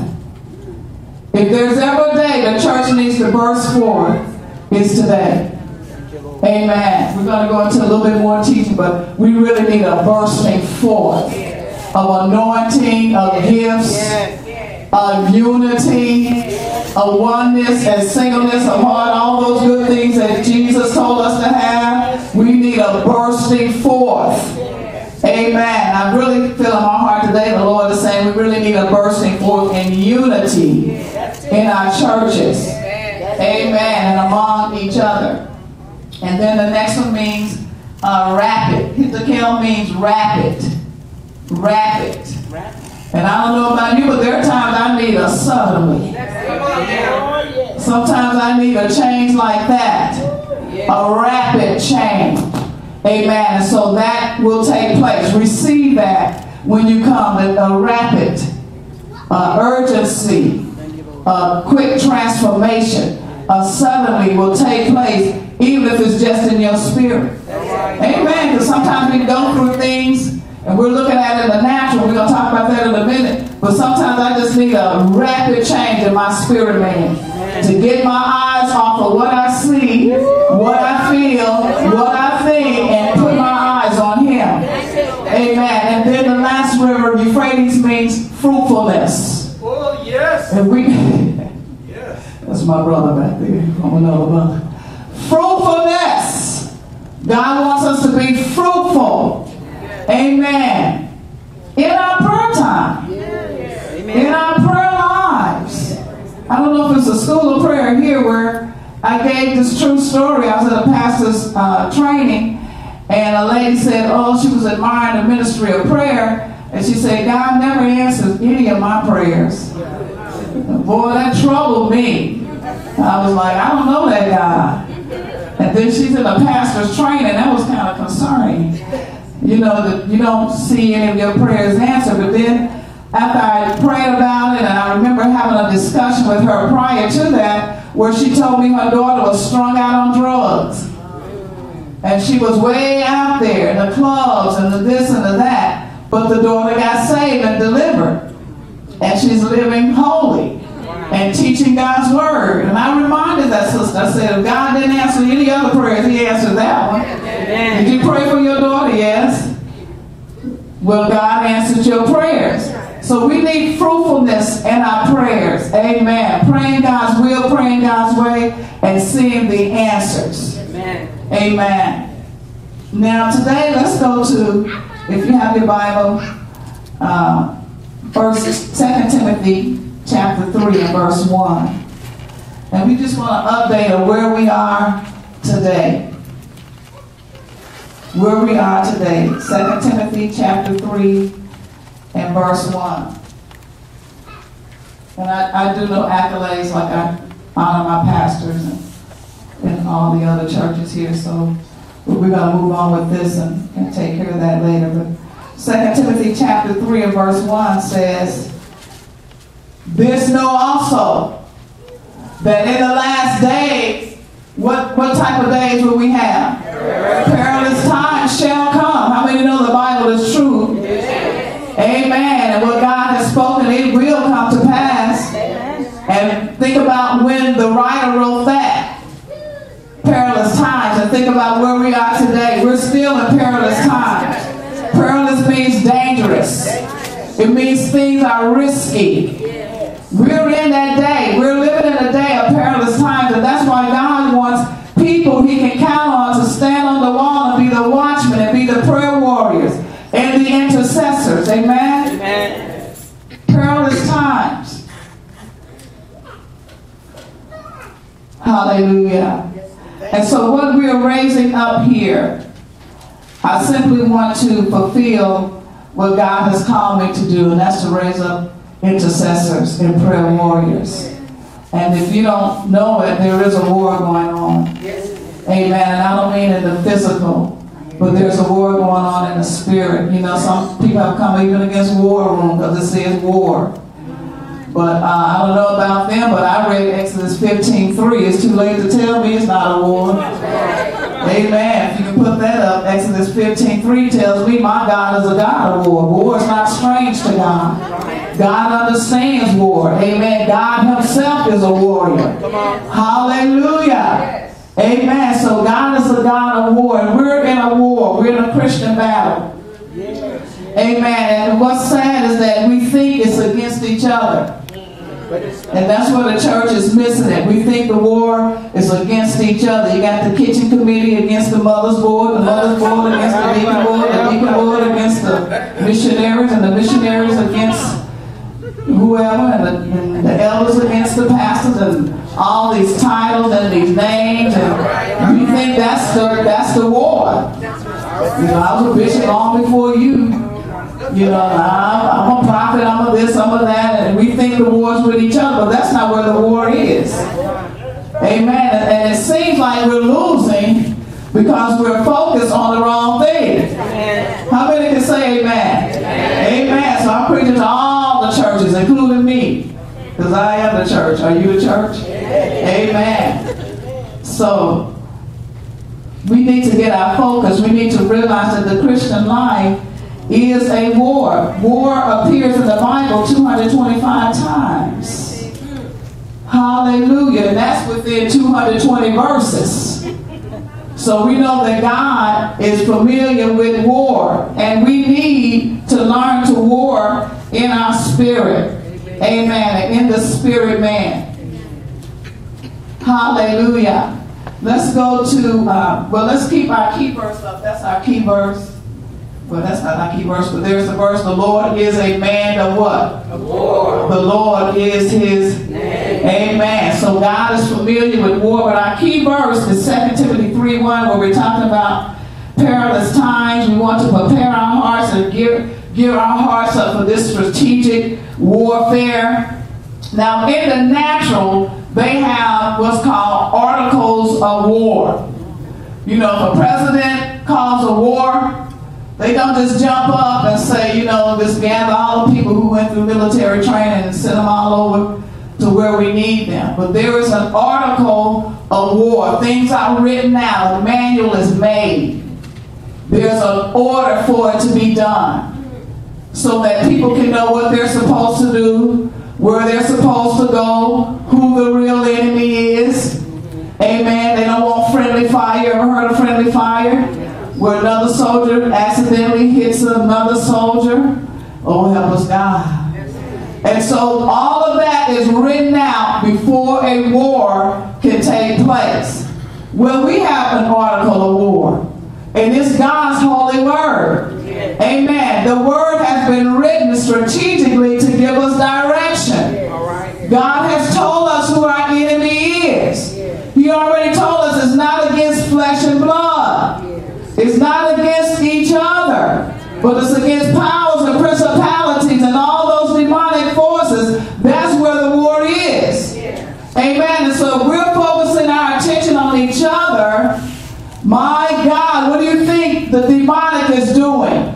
If there's ever a day the church needs to burst forth, it's today. Amen. We're going to go into a little bit more teaching, but we really need a bursting forth of anointing, of gifts, of unity, of oneness and singleness of heart, all those good things that Jesus told us to have. We need a bursting forth. Amen. I really feel in my heart today the Lord is saying we really need a bursting forth in unity in our churches. Amen. And among each other. And then the next one means uh, rapid. Hittikel means rapid. Rapid. And I don't know about you, but there are times I need a suddenly. Sometimes I need a change like that. A rapid change. Amen. And so that will take place. Receive that when you come. A rapid uh, urgency. A quick transformation. A suddenly will take place. Even if it's just in your spirit. Amen. Because sometimes we go through things and we're looking at it in the natural. We're going to talk about that in a minute. But sometimes I just need a rapid change in my spirit, man. To get my eyes off of what I see, what I feel, brother back there. I'm another brother. Fruitfulness. God wants us to be fruitful. Amen. In our prayer time. In our prayer lives. I don't know if it's a school of prayer here where I gave this true story. I was at a pastor's uh, training, and a lady said, oh, she was admiring the ministry of prayer, and she said, God never answers any of my prayers. Boy, that troubled me. I was like, I don't know that God. And then she's in a pastor's training. That was kind of concerning. You know, that you don't see any of your prayers answered. But then after I prayed about it, and I remember having a discussion with her prior to that, where she told me her daughter was strung out on drugs. And she was way out there in the clubs and the this and the that. But the daughter got saved and delivered. And she's living holy and teaching God's word. And I reminded that sister, I said, if God didn't answer any other prayers, he answered that one. Amen. Did you pray for your daughter? Yes. Well, God answered your prayers. So we need fruitfulness in our prayers. Amen. Praying God's will, praying God's way, and seeing the answers. Amen. Amen. Now today, let's go to, if you have your Bible, uh, First, Second Timothy chapter three and verse one. And we just want to update on where we are today. Where we are today. Second Timothy chapter three and verse one. And I, I do no accolades like I honor my pastors and, and all the other churches here. So we're going to move on with this and, and take care of that later. But Second Timothy chapter three and verse one says, this know also that in the last days, what, what type of days will we have? Perilous times shall come. How many know the Bible is true? Amen. And what God has spoken, it will come to pass. And think about when the writer wrote that. Perilous times. And think about where we are today. We're still in perilous times. Perilous means dangerous. It means things are risky. We're in that day. We're living in a day of perilous times, and that's why God wants people he can count on to stand on the wall and be the watchmen and be the prayer warriors and the intercessors. Amen? Amen. Perilous times. Hallelujah. And so what we are raising up here, I simply want to fulfill what God has called me to do, and that's to raise up intercessors and prayer warriors. And if you don't know it, there is a war going on. Amen. And I don't mean in the physical, but there's a war going on in the spirit. You know, some people have come even against war room because it says war. But uh, I don't know about them, but I read Exodus fifteen three. It's too late to tell me it's not a war. Amen. If you can put that up, Exodus fifteen three tells me my God is a God of war. War is not strange to God. God understands war. Amen. God himself is a warrior. Hallelujah. Amen. So God is a God of war, and we're in a war. We're in a Christian battle. Amen. And what's sad is that we think it's against each other. And that's where the church is missing it. We think the war is against each other. You got the kitchen committee against the mother's board, the mother's board against the deacon board, the deacon board against the missionaries, and the missionaries against whoever, and the, and the elders against the pastors, and all these titles and these names. And we think that's the, that's the war. You know, I was a bishop long before you. You know, I'm, I'm a prophet, I'm a this, I'm a that, and we think the war's with each other, but that's not where the war is. Amen. And, and it seems like we're losing because we're focused on the wrong thing. How many can say amen? Amen. Amen. So I'm preaching to all the churches, including me, because I am the church. Are you the church? Amen. So we need to get our focus. We need to realize that the Christian life is a war. War appears in the Bible two hundred twenty-five times. Hallelujah. And that's within two hundred twenty verses. So we know that God is familiar with war, and we need to learn to war in our spirit. Amen. And in the spirit man. Hallelujah. Let's go to, uh, well, let's keep our key verse up. That's our key verse. Well, that's not our key verse, but there's the verse. The Lord is a man of what? Of war. The Lord is his name. Amen. So God is familiar with war, but our key verse is Second Timothy three one, where we're talking about perilous times. We want to prepare our hearts and gear, gear our hearts up for this strategic warfare. Now, in the natural, they have what's called articles of war. You know, if a president calls a war, they don't just jump up and say, you know, just gather all the people who went through military training and send them all over to where we need them. But there is an article of war. Things are written out. A manual is made. There's an order for it to be done so that people can know what they're supposed to do, where they're supposed to go, who the real enemy is. Amen. They don't want friendly fire. Ever heard of friendly fire? Where another soldier accidentally hits another soldier. Oh, help us God. And so all of that is written out before a war can take place. Well, we have an article of war. And it's God's holy word. Amen. The word has been written strategically to give us direction. God has told us who our enemy is. He already told us it's not against flesh and blood. It's not against each other, but it's against powers and principalities and all those demonic forces. That's where the war is. Amen. And so if we're focusing our attention on each other, my God, what do you think the demonic is doing?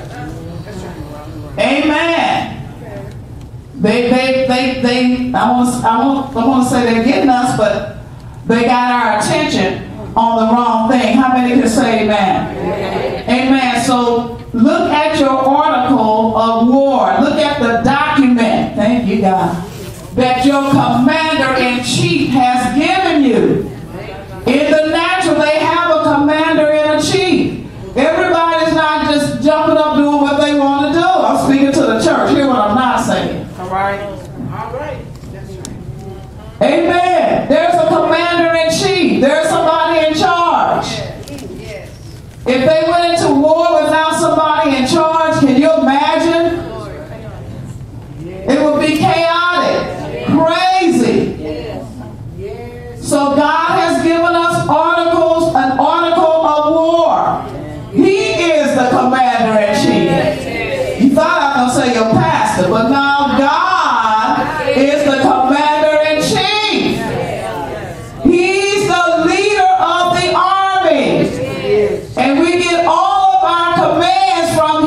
Amen. They, they, they, they, I want to, I want, I want to say they're getting us, but they got our attention on the wrong thing. How many can say amen? Amen? Amen. So look at your article of war. Look at the document, thank you God, that your commander-in-chief has given you. In the natural, they have a commander-in-chief. Everybody's not just jumping up doing what they want to do. I'm speaking to the church. Hear what I'm not saying. All right. All right. That's right. Amen. There's a commander-in-chief. There's somebody in charge. Yes. If they went into war without somebody in charge, can you imagine? It would be chaotic, crazy. So God has given us articles, an article of war. He is the commander-in-chief. You thought I was going to say your pastor, but now God is the commander-in-chief. He's the leader of the army. And we get all of our commands from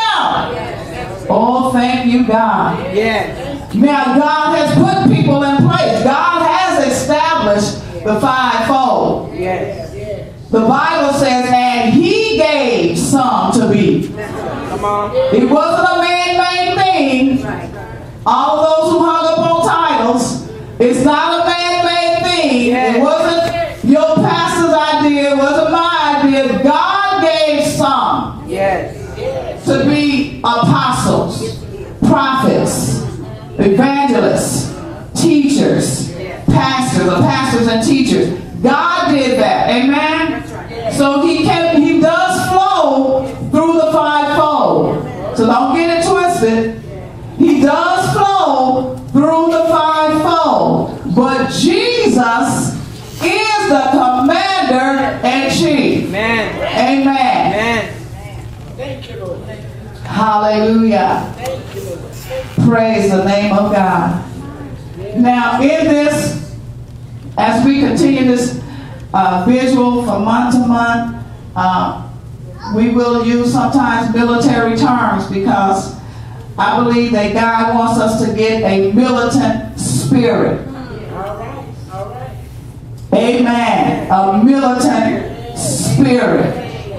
him. Oh, thank you, God. Yes. Now, God has put people in place. God has established the fivefold. Yes. The Bible says, and he gave some to be. Come on. It wasn't a man-made thing. All those who hung up on titles, it's not a man-made thing. Yes. It wasn't your pastor's idea. It wasn't my idea. God gave some. Yes. To be apostles, prophets, evangelists, teachers, pastors, or pastors and teachers. God did that. Amen? So he can, he does flow through the fivefold. So don't get it twisted. He does flow through the fivefold. But Jesus is the commander-in-chief. Amen. Amen. Amen. Thank you, Lord. Thank you. Hallelujah. Thank you, Lord. Praise the name of God. Now, in this, as we continue this uh, visual from month to month, uh, we will use sometimes military terms because I believe that God wants us to get a militant spirit. All right. All right. Amen. A militant spirit.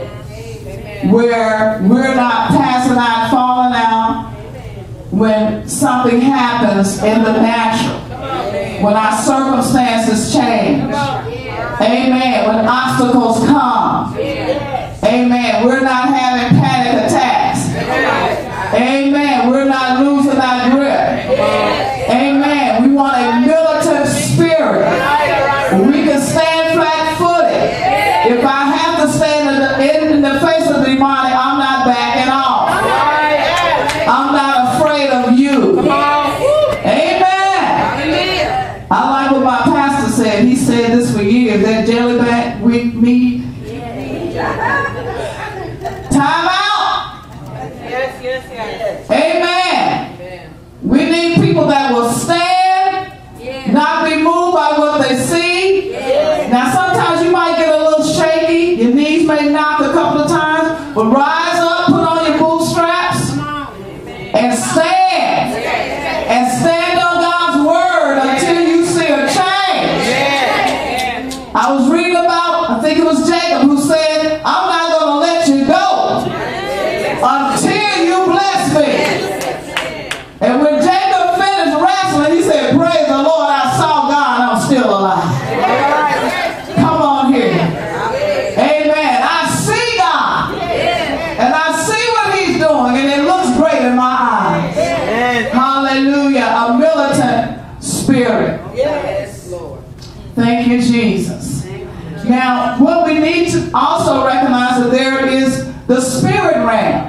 Where we're not passing out, falling out when something happens in the natural. When our circumstances change. Amen. When obstacles come. Amen. We're not having panic attacks. Amen. We're not losing our grip. Amen. We want a militant spirit Amen. We need people that will stand, not be moved by what they see. Now sometimes you might get a little shaky. Your knees may knock a couple of times. But rise up, put on your bootstraps, and stand. And stand on God's word until you see a change. I was reading about, I think it was Jacob who said, I'm not going to let you go until you bless me. And when Jacob finished wrestling, he said, praise the Lord, I saw God, I'm still alive. Come on here. Amen. I see God. And I see what he's doing, and it looks great in my eyes. Hallelujah. A militant spirit. Yes, Lord. Thank you, Jesus. Now, what we need to also recognize that there is the spirit realm.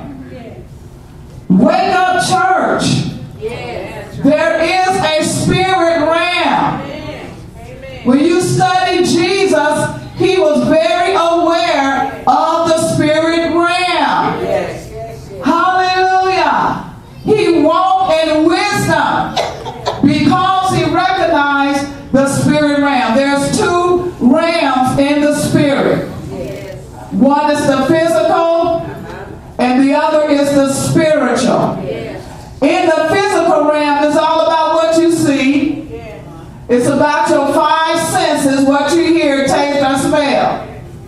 Wake up, church. There is a spirit realm. When you study Jesus, he was very aware of the spirit realm. Hallelujah. He walked in wisdom because he recognized the spirit realm. There's two realms in the spirit. One is the physical and the other is the spiritual. In the physical realm, it's all about what you see. It's about your five senses, what you hear, taste, or smell.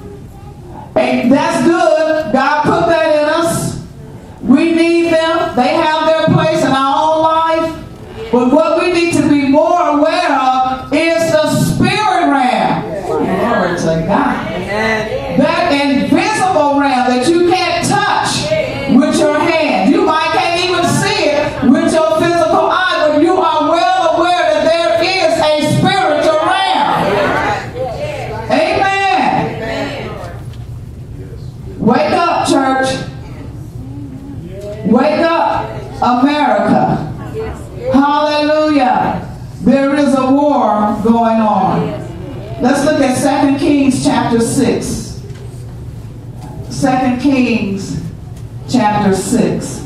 And that's good. God put that in us. We need them. They have their place in our own life. But what we need to be more aware of is the spirit realm. Glory to God. That invisible realm that you can't touch with your hand. You might can't even see it with your physical eye, but you are well aware that there is a spiritual realm. Amen. Wake up, church. Wake up, America. Hallelujah. There is a war going on. Let's look at Second Kings chapter six. Second Kings chapter six.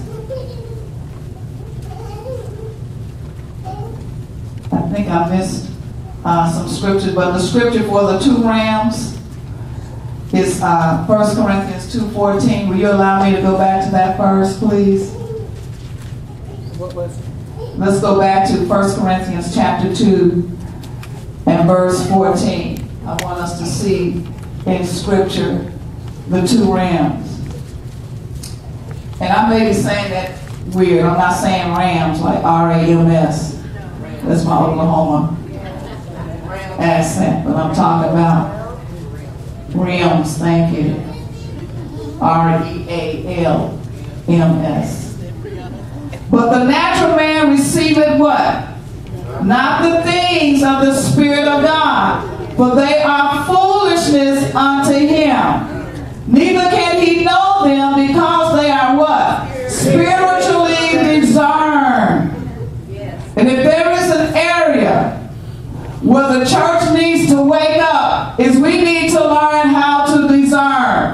I think I missed uh, some scripture, but the scripture for the two rams is uh, First Corinthians two fourteen. Will you allow me to go back to that verse, please? What was it? Let's go back to First Corinthians chapter two and verse fourteen. I want us to see in scripture the two rams. And I may be saying that weird. I'm not saying rams like R A M S. That's my Oklahoma accent. But I'm talking about realms, thank you. R E A L M S. But the natural man receiveth what? Not the things of the Spirit of God, for they are foolishness unto him. Neither can he know them because they are what? Spiritually discerned. And if there is an area where the church needs to wake up, is we need to learn how to discern.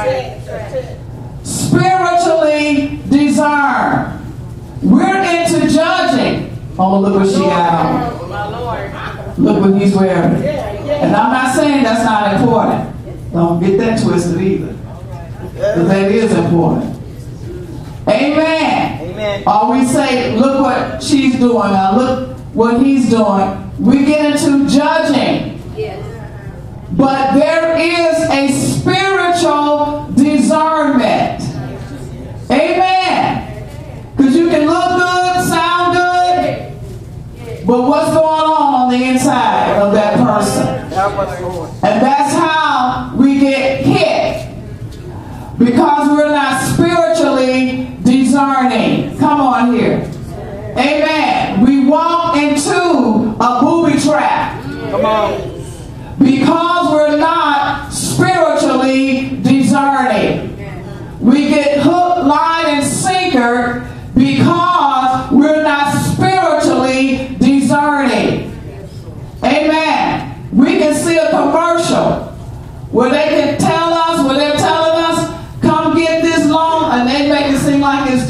Spiritually discern. We're into judging. Oh, look what she got on. Look what he's wearing. And I'm not saying that's not important. Don't get that twisted either. Because that is important. Amen. Amen. Or we say, look what she's doing, or look what he's doing. We get into judging. But there is a spiritual discernment. Amen. Because you can look good, sound good, but what's going on on the inside of that person? And that's how we get hit. Because we're not spiritually discerning. Come on here. Amen. We walk into a booby trap. Come on. Because we're not spiritually discerning. We get hook, line, and sinker because we're not spiritually discerning. Amen. We can see a commercial where they can tell us, where they're telling us, come get this loan, and they make it seem like it's just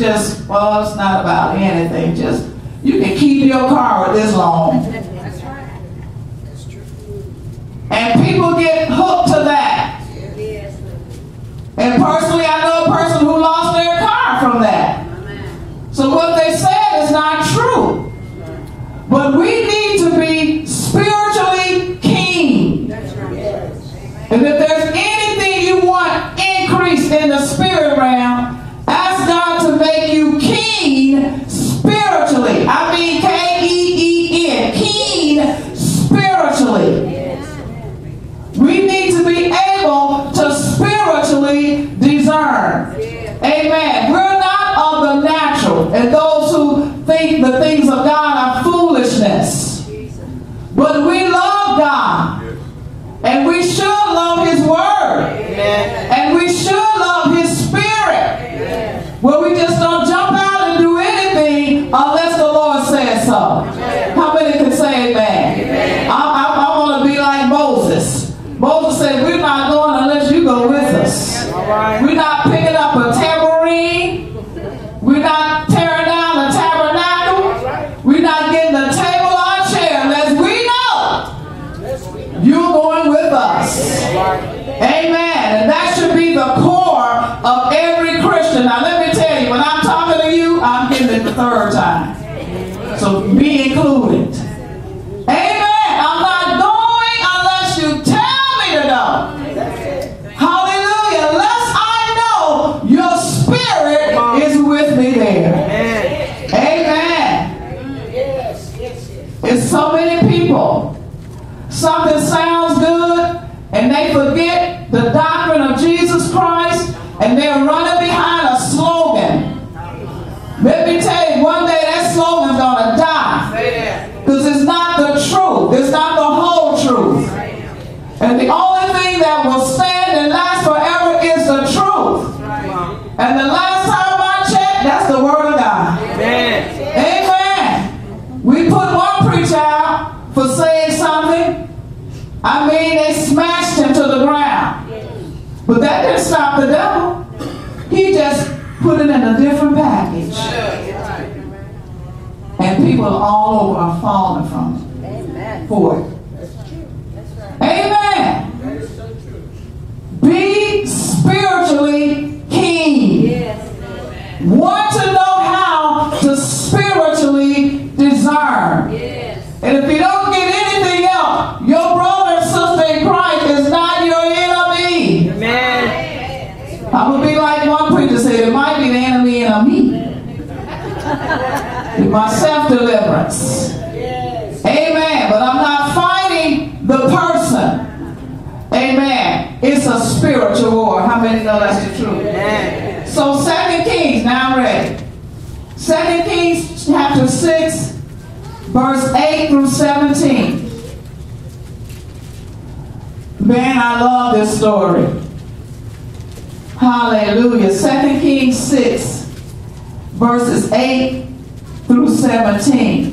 just, well, it's not about anything. Just, you can keep your car this long. That's right. That's true. And people get hooked to that. Yes. And personally, I know a person who lost their car from that. So what they said is not true. But we need to be spiritually keen. That's right. And if there's anything you want increased in the spirit realm, ask God to make you keen spiritually. I mean K E E N, keen spiritually. We need to be able to spiritually discern. Amen. We're not of the natural, and those who think the things of God are foolishness. But we love God, and we should love His Word, and we should love His Spirit. Where we just don't jump out and do anything unless the Lord says so. How many can say amen? I, I, I want to be like Moses. Moses said, we're not going unless you go with us. We're not picking up a tambourine. We're not tearing down the tabernacle. We're not getting the table or chair unless we know you're going with us. Amen. And that should be the core of every Christian. Now let me tell you, when I'm talking to you, I'm getting it the third time. So be included. Amen. I'm not going unless you tell me to go. Hallelujah. Unless I know your spirit is with me there. Amen. It's so many people. Something sounds good and they forget the doctrine of Jesus Christ and they're running behind a slogan. Let me tell you, one day that slogan's going to die. Because it's not the truth. It's not the whole truth. And the only thing that will stand and last forever is the truth. And the last time I checked, that's the Word of God. Amen. Amen. We put one preacher out for saying something. I mean, they smashed him to the ground. But that didn't stop the devil. He just put it in a different package. And people all over are falling from it. For it. Amen. Be spiritually keen. Want to know how to spiritually discern. And if you don't get anything else, your brother and sister in Christ is not your enemy. Amen. I would be like one preacher said, it might be the enemy in me. In my self-deliverance. Amen. But I'm not fighting the person. Amen. It's a spiritual war. How many know that's the truth? Amen. So Second Kings, now I'm ready. Second Kings chapter six, verse eight through seventeen. Man, I love this story. Hallelujah. Second Kings six, verses eight through seventeen.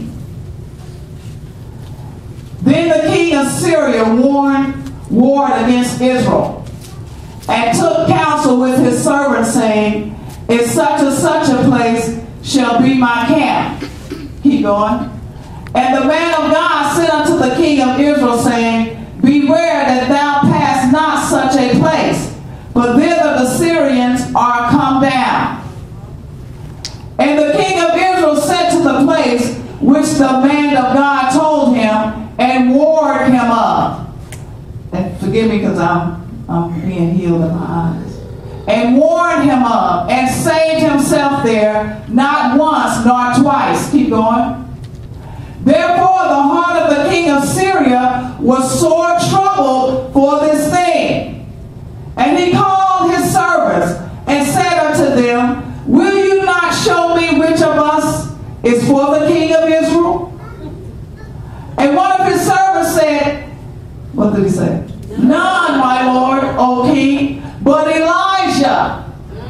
Then the king of Syria warned, warred against Israel, and took counsel with his servants, saying, in such and such a place shall be my camp. Keep going. And the man of God said unto the king of Israel, saying, beware that thou pass not such a place, for thither the Syrians are come down. And the king of Israel sent to the place which the man of God told him, and warned him of. And forgive me because I'm, I'm being healed in my eyes. And warned him of, and saved himself there, not once nor twice. Keep going. Therefore the heart of the king of Syria was sore troubled for this thing. And he called his servants, and said unto them, will you not show me which of us is for the king of Israel? And one of his servants said, what did he say? None, my lord, O king, but Elijah.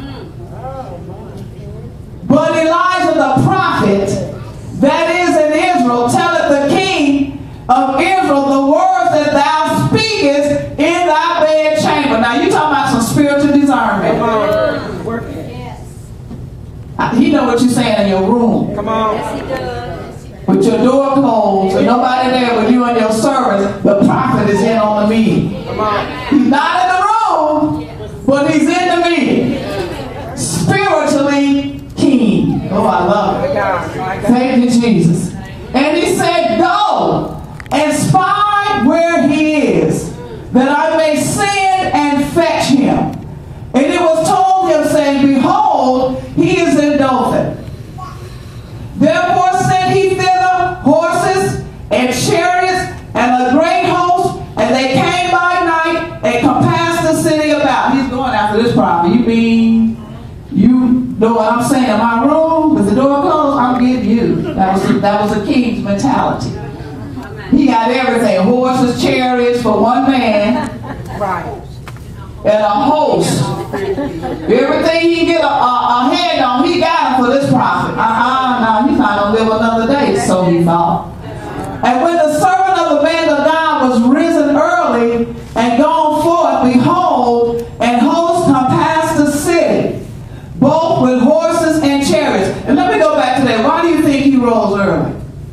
But Elijah the prophet, that is in Israel, telleth the king of Israel the words that thou speakest in thy bedchamber. Now you talking about some spiritual discernment. He know what you're saying in your room. Come on. Yes, he does. With your door closed and nobody there with you and your service, the prophet is in on the meeting. Come on. He's not in the room, but he's in the meeting. Spiritually keen. Oh, I love My it. God. My God. Thank you, Jesus. And he said, go and spy where he is, that I may send and fetch him. And it was told him, saying, behold, he is in Dothan. Therefore sent he thither horses and chariots and a great host, and they came by night and compassed the city about. He's going after this property. You mean, you know what I'm saying? In my room, with the door closed, I'm getting you. That was a, that was a king's mentality. He got everything, horses, chariots for one man, Right. and a host. Everything he get a, a, a hand on, he got it for this prophet. Uh-uh, no, he's not going to live another day, so he thought. And when the servant of the man of God was risen early and gone forth, behold, and hosts compassed the city, both with horses and chariots. And let me go back to that. Why do you think he rose early?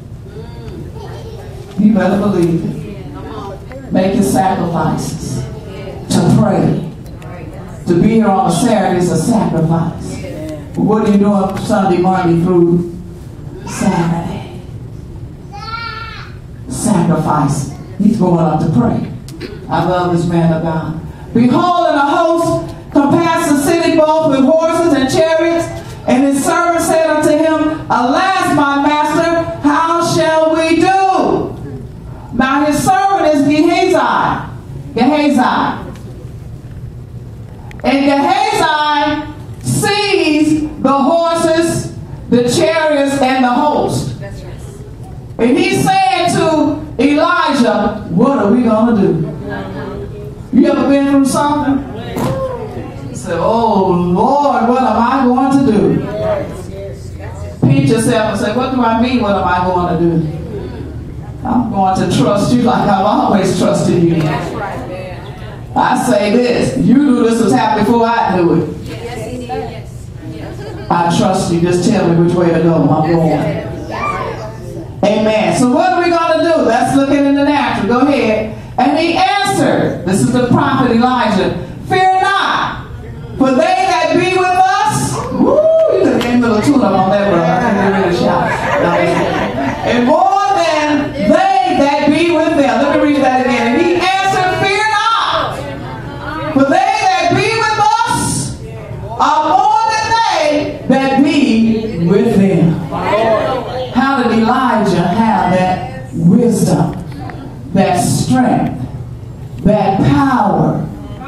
You better believe it. Make your sacrifices. To pray. To be here on a Saturday is a sacrifice. But what are you doing Sunday, Monday through Saturday? Sacrifice. He's going up to pray. I love this man of God. Behold, and a host compassed the city both with horses and chariots. And his servant said unto him, alas, my master, how shall we do? Now his servant is Gehazi. Gehazi. And Gehazi sees the horses, the chariots, and the host. That's right. And he's saying to Elijah, what are we going to do? You ever been through something? You say, oh Lord, what am I going to do? Pinch yourself and say, what do I mean, what am I going to do? I'm going to trust you like I've always trusted you. That's right, man. I say this, you knew this was happening before I knew it. Yes, he did. Yes. Yes. I trust you, just tell me which way to go. I'm going. Amen. So what are we going to do? Let's look at it in the natural. Go ahead. And he answered, this is the prophet Elijah, fear not, for they that be with us, woo, you gave me a little tune up on that, brother. I think they really shout. And more than they that be with them. Let me read that again. And he answered, fear not, for they that be with us are more than they that be with them. How did Elijah have that wisdom, that strength, that power,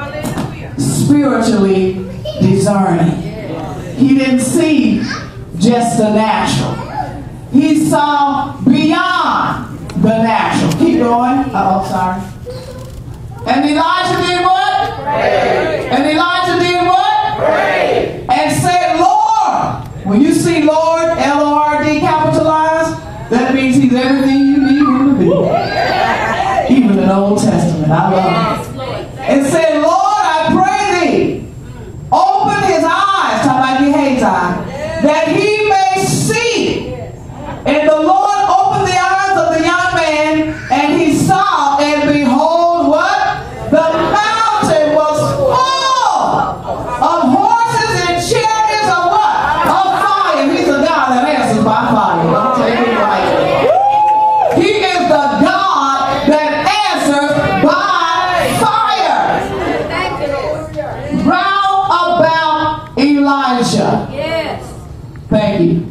spiritually discerning? He didn't see just the natural. He saw beyond the natural. Keep going. Oh, sorry. And Elijah did what? Pray. And Elijah did what? Pray. And said, Lord. When you see Lord, L O R D capitalized, that means he's everything you need him to be. Even in the Old Testament. I love it. And said, Lord, I pray thee, open his eyes, talking about Gehazi, that he may see. And the Lord opened the eyes of the young man, and he saw, and behold, what? The mountain was full of horses and chariots of what? Of fire. He's a God that answers by fire. Don't take it right. He is the God that answers by fire. Thank you, Lord. Round about Elijah. Yes. Thank you.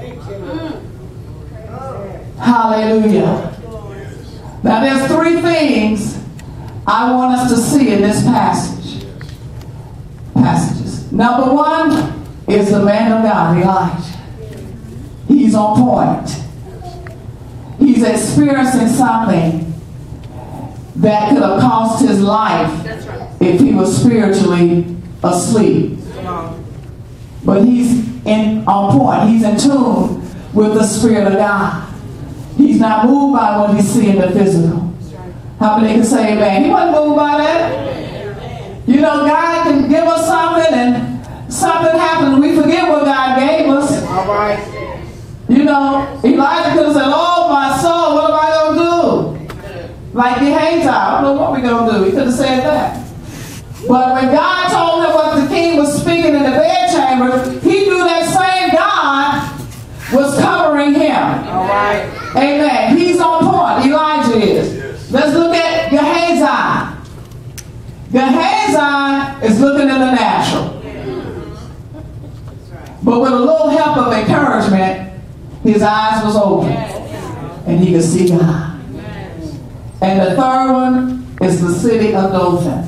Hallelujah. Now there's three things I want us to see in this passage. Passages. Number one is the man of God, Elijah. He's on point. He's experiencing something that could have cost his life if he was spiritually asleep. But he's in on point. He's in tune with the Spirit of God. He's not moved by what he's seeing in the physical. How many can say amen? He wasn't moved by that. You know, God can give us something and something happens. We forget what God gave us. know, Elijah could have said, oh, my soul, what am I going to do? Like Gehazi, I don't know what we're going to do. He could have said that. But when God told him what the king was speaking in the bedchamber, he knew that same God was covering him. All right. Amen. He's on point. Elijah is. Let's look at Gehazi. Gehazi is looking in the natural. But with a little help of encouragement, his eyes was open. And he could see God. And the third one is the city of Dothan.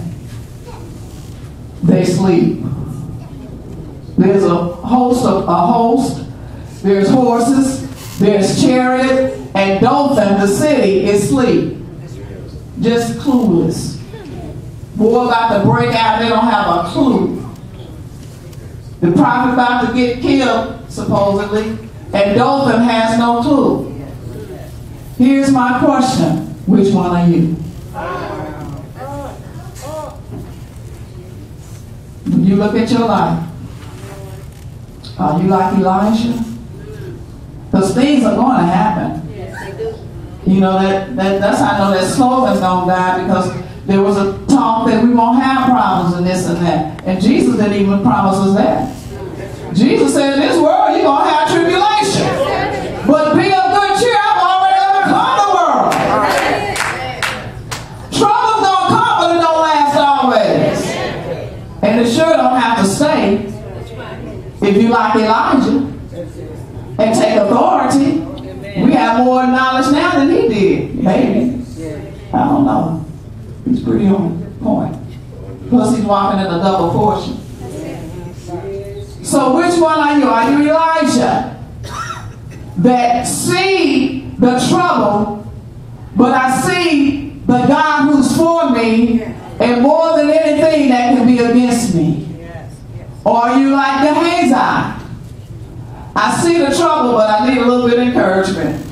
They sleep. There's a host of a host. There's horses. There's chariot. And Dothan, the city, is asleep. Just clueless. War about to break out. They don't have a clue. The prophet about to get killed, supposedly. And Dothan has no clue. Here's my question. Which one are you? When you look at your life, are you like Elijah? Because things are going to happen. You know, that, that that's how I know that slogan's going to die, because there was a talk that we won't have problems and this and that. And Jesus didn't even promise us that. Jesus said, in this world, you're going to have tribulation. But be of good cheer, I've already overcome the world. Trouble's going to come, but it don't last always. And it sure don't have to stay if you like Elijah and take authority. We have more knowledge now than he did. Maybe. I don't know. He's pretty on point. Plus he's walking in a double portion. So which one are you? Are you Elijah that see the trouble, but I see the God who's for me, and more than anything that can be against me? Or are you like Gehazi? I see the trouble, but I need a little bit of encouragement.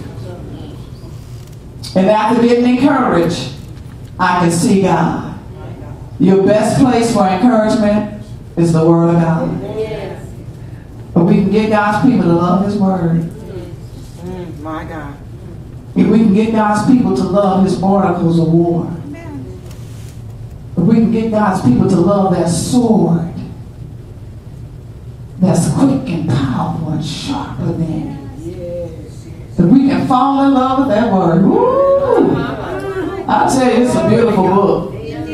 And after getting encouraged, I can see God. Your best place for encouragement is the Word of God. But we can get God's people to love His Word. Mm, my God. If we can get God's people to love His articles of war. If we can get God's people to love that sword that's quick and powerful and sharper than. If we can fall in love with that Word. Woo! I tell you, it's a beautiful book.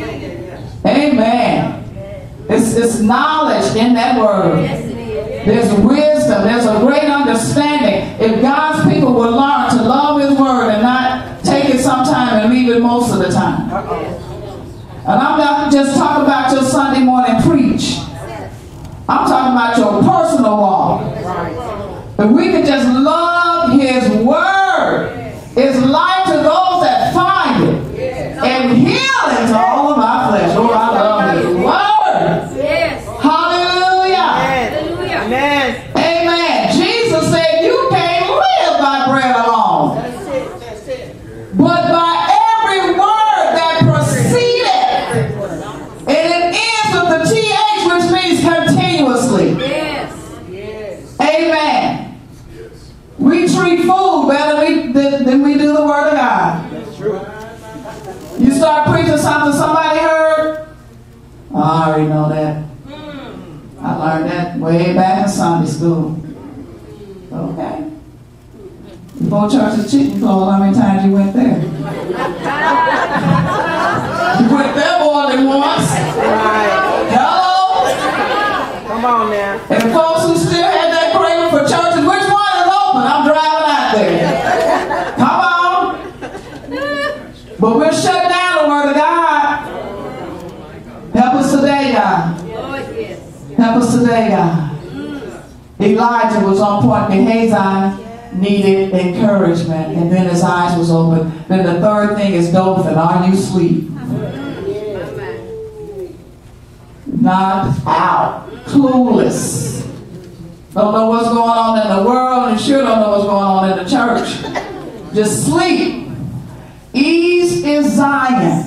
Amen. It's, it's knowledge in that Word. There's wisdom. There's a great understanding. If God's people would learn to love His Word and not take it sometime and leave it most of the time. And I'm not just talking about your Sunday morning preach. I'm talking about your personal walk. If we could just love His Word, it's life to those that find it, and healing to all of our flesh. Oh, I love His Word. Yes. Hallelujah. Amen. Amen. Jesus said you can't live by bread alone, That's it. That's it. but by every word that proceeded. And it ends with the T H, which means continuously. Yes. Yes. Amen. We treat food better than, than we do the Word of God. That's true. You start preaching something somebody heard, oh, I already know that. I learned that way back in Sunday school. Okay. Before church's chicken closed, how many times you went there? You went there more than once. Right. Hello? Come on now. And folks who still had that craving for churches, which one is open? I'm driving out there. Come on. But we're shutting down the Word of God. Help us today, God. Help us today, God. Elijah was on point. Gehazi needed encouragement, and then his eyes was open. Then the third thing is Dothan. Are you asleep? Knocked out. Clueless. Don't know what's going on in the world, and sure don't know what's going on in the church. Just sleep. Ease is Zion.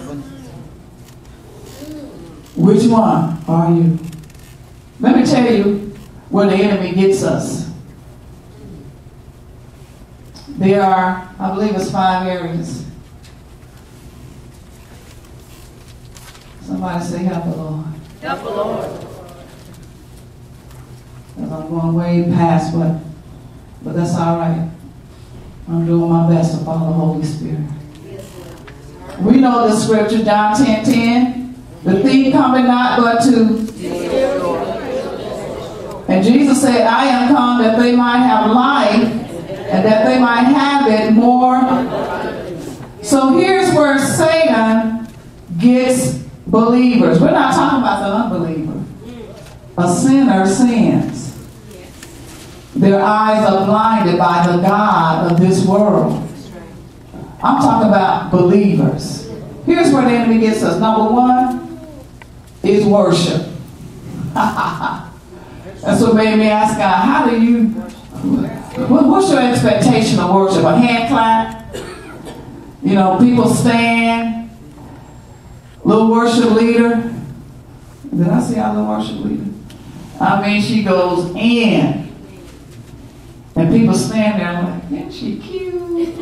Which one are you? Let me tell you where the enemy gets us. There are, I believe it's five areas. Somebody say, help the Lord. Help the Lord. Because I'm going way past what, but that's all right. I'm doing my best to follow the Holy Spirit. We know the scripture, John ten ten. The thief cometh not but to. And Jesus said, I am come that they might have life and that they might have it more. So here's where Satan gets believers. We're not talking about the unbeliever. A sinner sins. Their eyes are blinded by the God of this world. I'm talking about believers. Here's where the enemy gets us. Number one is worship. That's what made me ask God, how do you, what, what's your expectation of worship? A hand clap? You know, people stand, little worship leader. Did I see our little worship leader? I mean, she goes in. And people stand there like, isn't she cute?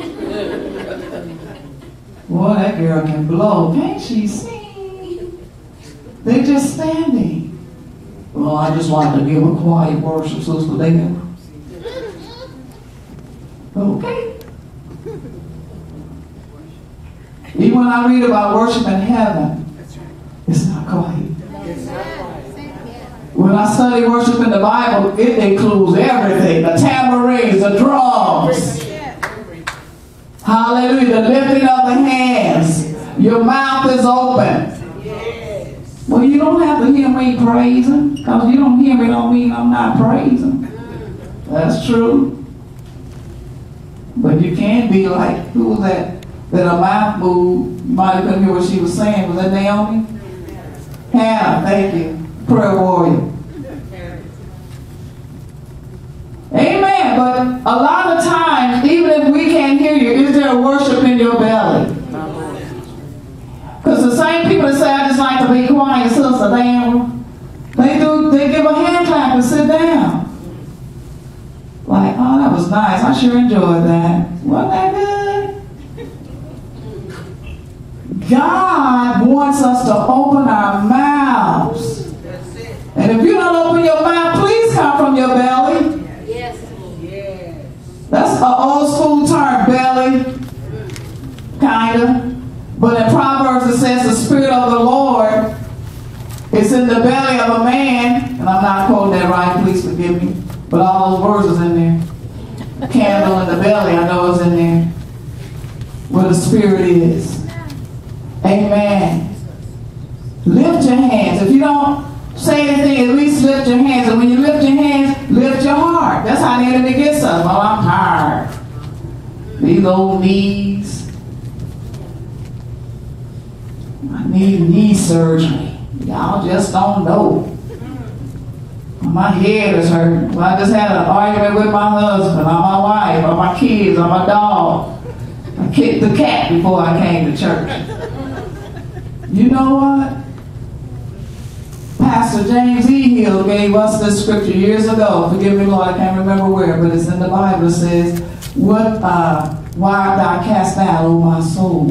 Boy, that girl can blow. Can't she sing? They're just standing. Well, I just wanted to give a quiet worship, Sister Leah. Okay. Even when I read about worship in heaven, it's not quiet. When I study worship in the Bible, it includes everything. The tambourines, the drums. Hallelujah. The lifting of the hands. Your mouth is open. Well, you don't have to hear me praising. Because you don't hear me don't mean I'm not praising. That's true. But you can be like, who was that? That a mouth moved. You might have couldn't hear what she was saying. Was that Naomi? Hannah, thank you. Prayer warrior. Amen. But a lot of times, even if we can't hear you, is there worship in your belly? Because the same people that say, I just like to be quiet, Sister Damn, they do, they give a hand clap and sit down. Like, oh, that was nice. I sure enjoyed that. Wasn't that good? God wants us to open our mouths. And if you don't open your mouth, please come from your belly. Yes. Yes. That's an old school term, belly. Kind of. But in Proverbs it says the Spirit of the Lord is in the belly of a man. And I'm not quoting that right, please forgive me. But all those words is in there. Candle in the belly, I know it's in there. Where the Spirit is. Amen. Lift your hands. If you don't say anything, at least lift your hands. And when you lift your hands, lift your heart. That's how the enemy gets us. Oh, I'm tired. These old knees. I need knee surgery. Y'all just don't know. My head is hurting. Well, I just had an argument with my husband, or my wife, or my kids, or my dog. I kicked the cat before I came to church. You know what? Pastor James E. Hill gave us this scripture years ago. Forgive me, Lord, I can't remember where, but it's in the Bible. It says, "What? Uh, why art thou cast down, O my soul?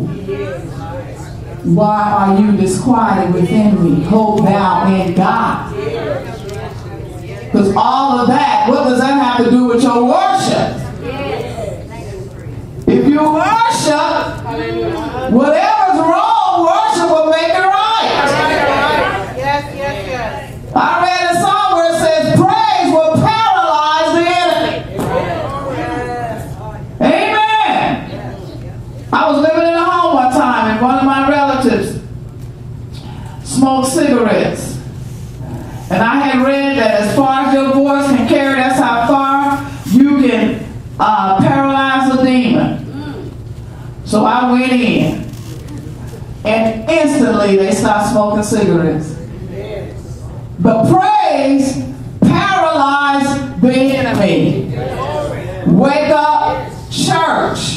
Why are you disquieted within me? Hope thou in God." Because all of that, what does that have to do with your worship? If you worship, whatever's wrong, worship will make it right. Yes, yes, yes. I read a song where it says, praise will paralyze the enemy. Amen. I was living in a home one time and one of my relatives smoked cigarettes. And I had read that as far as your voice can carry, that's how far you can uh, paralyze a demon. So I went in. And instantly they stopped smoking cigarettes. But praise paralyzed the enemy. Wake up, church.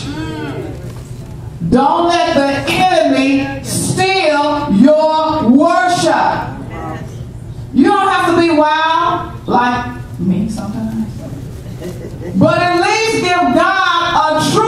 Don't let the enemy steal your worship. You don't have to be like me sometimes. But at least give God a true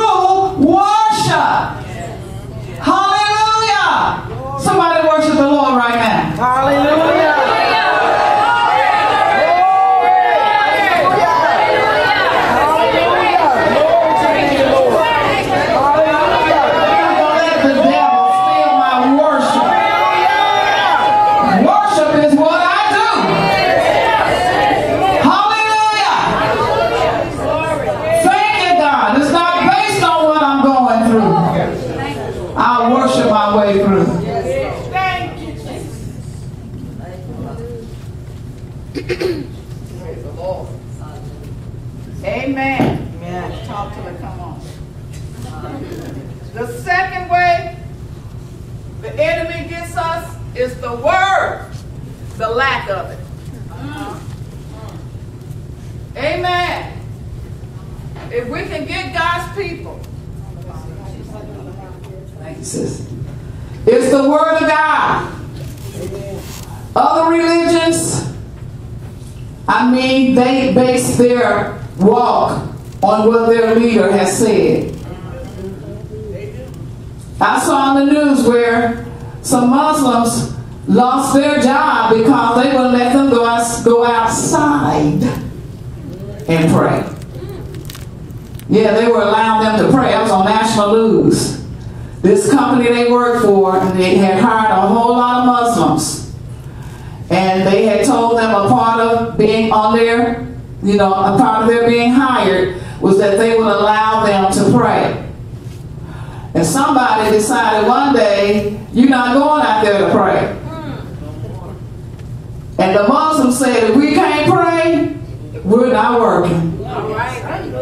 Amen. Amen. Talk to her. Come on. The second way the enemy gets us is the word, the lack of it. Amen. If we can get God's people, Thank you, sis. It's the word of God. Other religions, I mean, they base their walk on what their leader has said. I saw in the news where some Muslims lost their job because they wouldn't let them go, out, go outside and pray. Yeah, they were allowing them to pray. I was on national news. This company they worked for, they had hired a whole lot of Muslims. And they had told them a part of being on their, you know, a part of their being hired was that they would allow them to pray. And somebody decided one day, you're not going out there to pray. And the Muslims said, if we can't pray, we're not working. All right.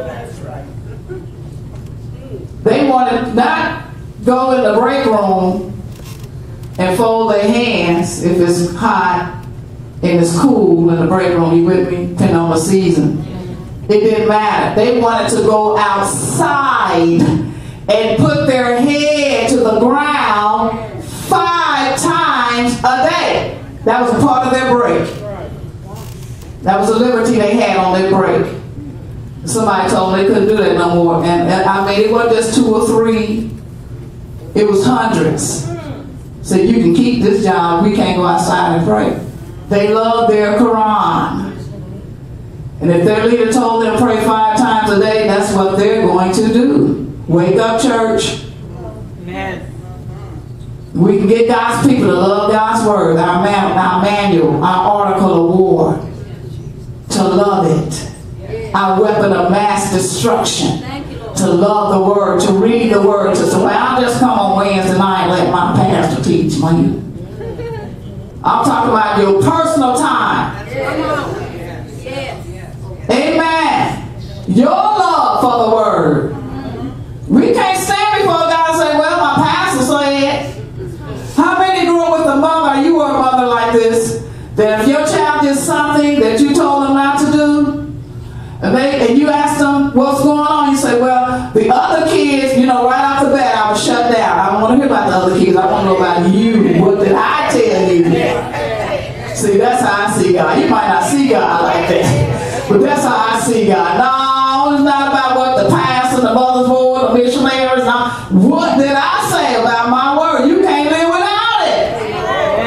They wanted not go in the break room and fold their hands if it's hot and it's cool in the break room. You with me? Depending on the season. It didn't matter. They wanted to go outside and put their head to the ground five times a day. That was a part of their break. That was a liberty they had on their break. Somebody told them they couldn't do that no more. And, and I mean, it wasn't just two or three. It was hundreds. So you can keep this job. We can't go outside and pray. They love their Quran. And if their leader told them to pray five times a day, that's what they're going to do. Wake up, church. Amen. We can get God's people to love God's word, our, man, our manual, our article of war, to love it. Our weapon of mass destruction, to love the word, to read the word, to say, well, I'll just come on Wednesday night and let my pastor teach me. I'm talking about your personal time. Amen. Your love for the word. We can't stand before God and say, well, my pastor said. How many grew up with a mother, you were a mother like this, that if your child did something that you told them not to do, and, they, and you ask them what's going on, you say, well, the other kids, you know, right off the bat, I was shut down. I don't want to hear about the other kids. I want to know about you. What did I tell you? See, that's how I see God. You might not see God like that, but that's how I see God. No, it's not about what the pastor, the mother's board, the missionaries, no. What did I say about my word? You can't live without it.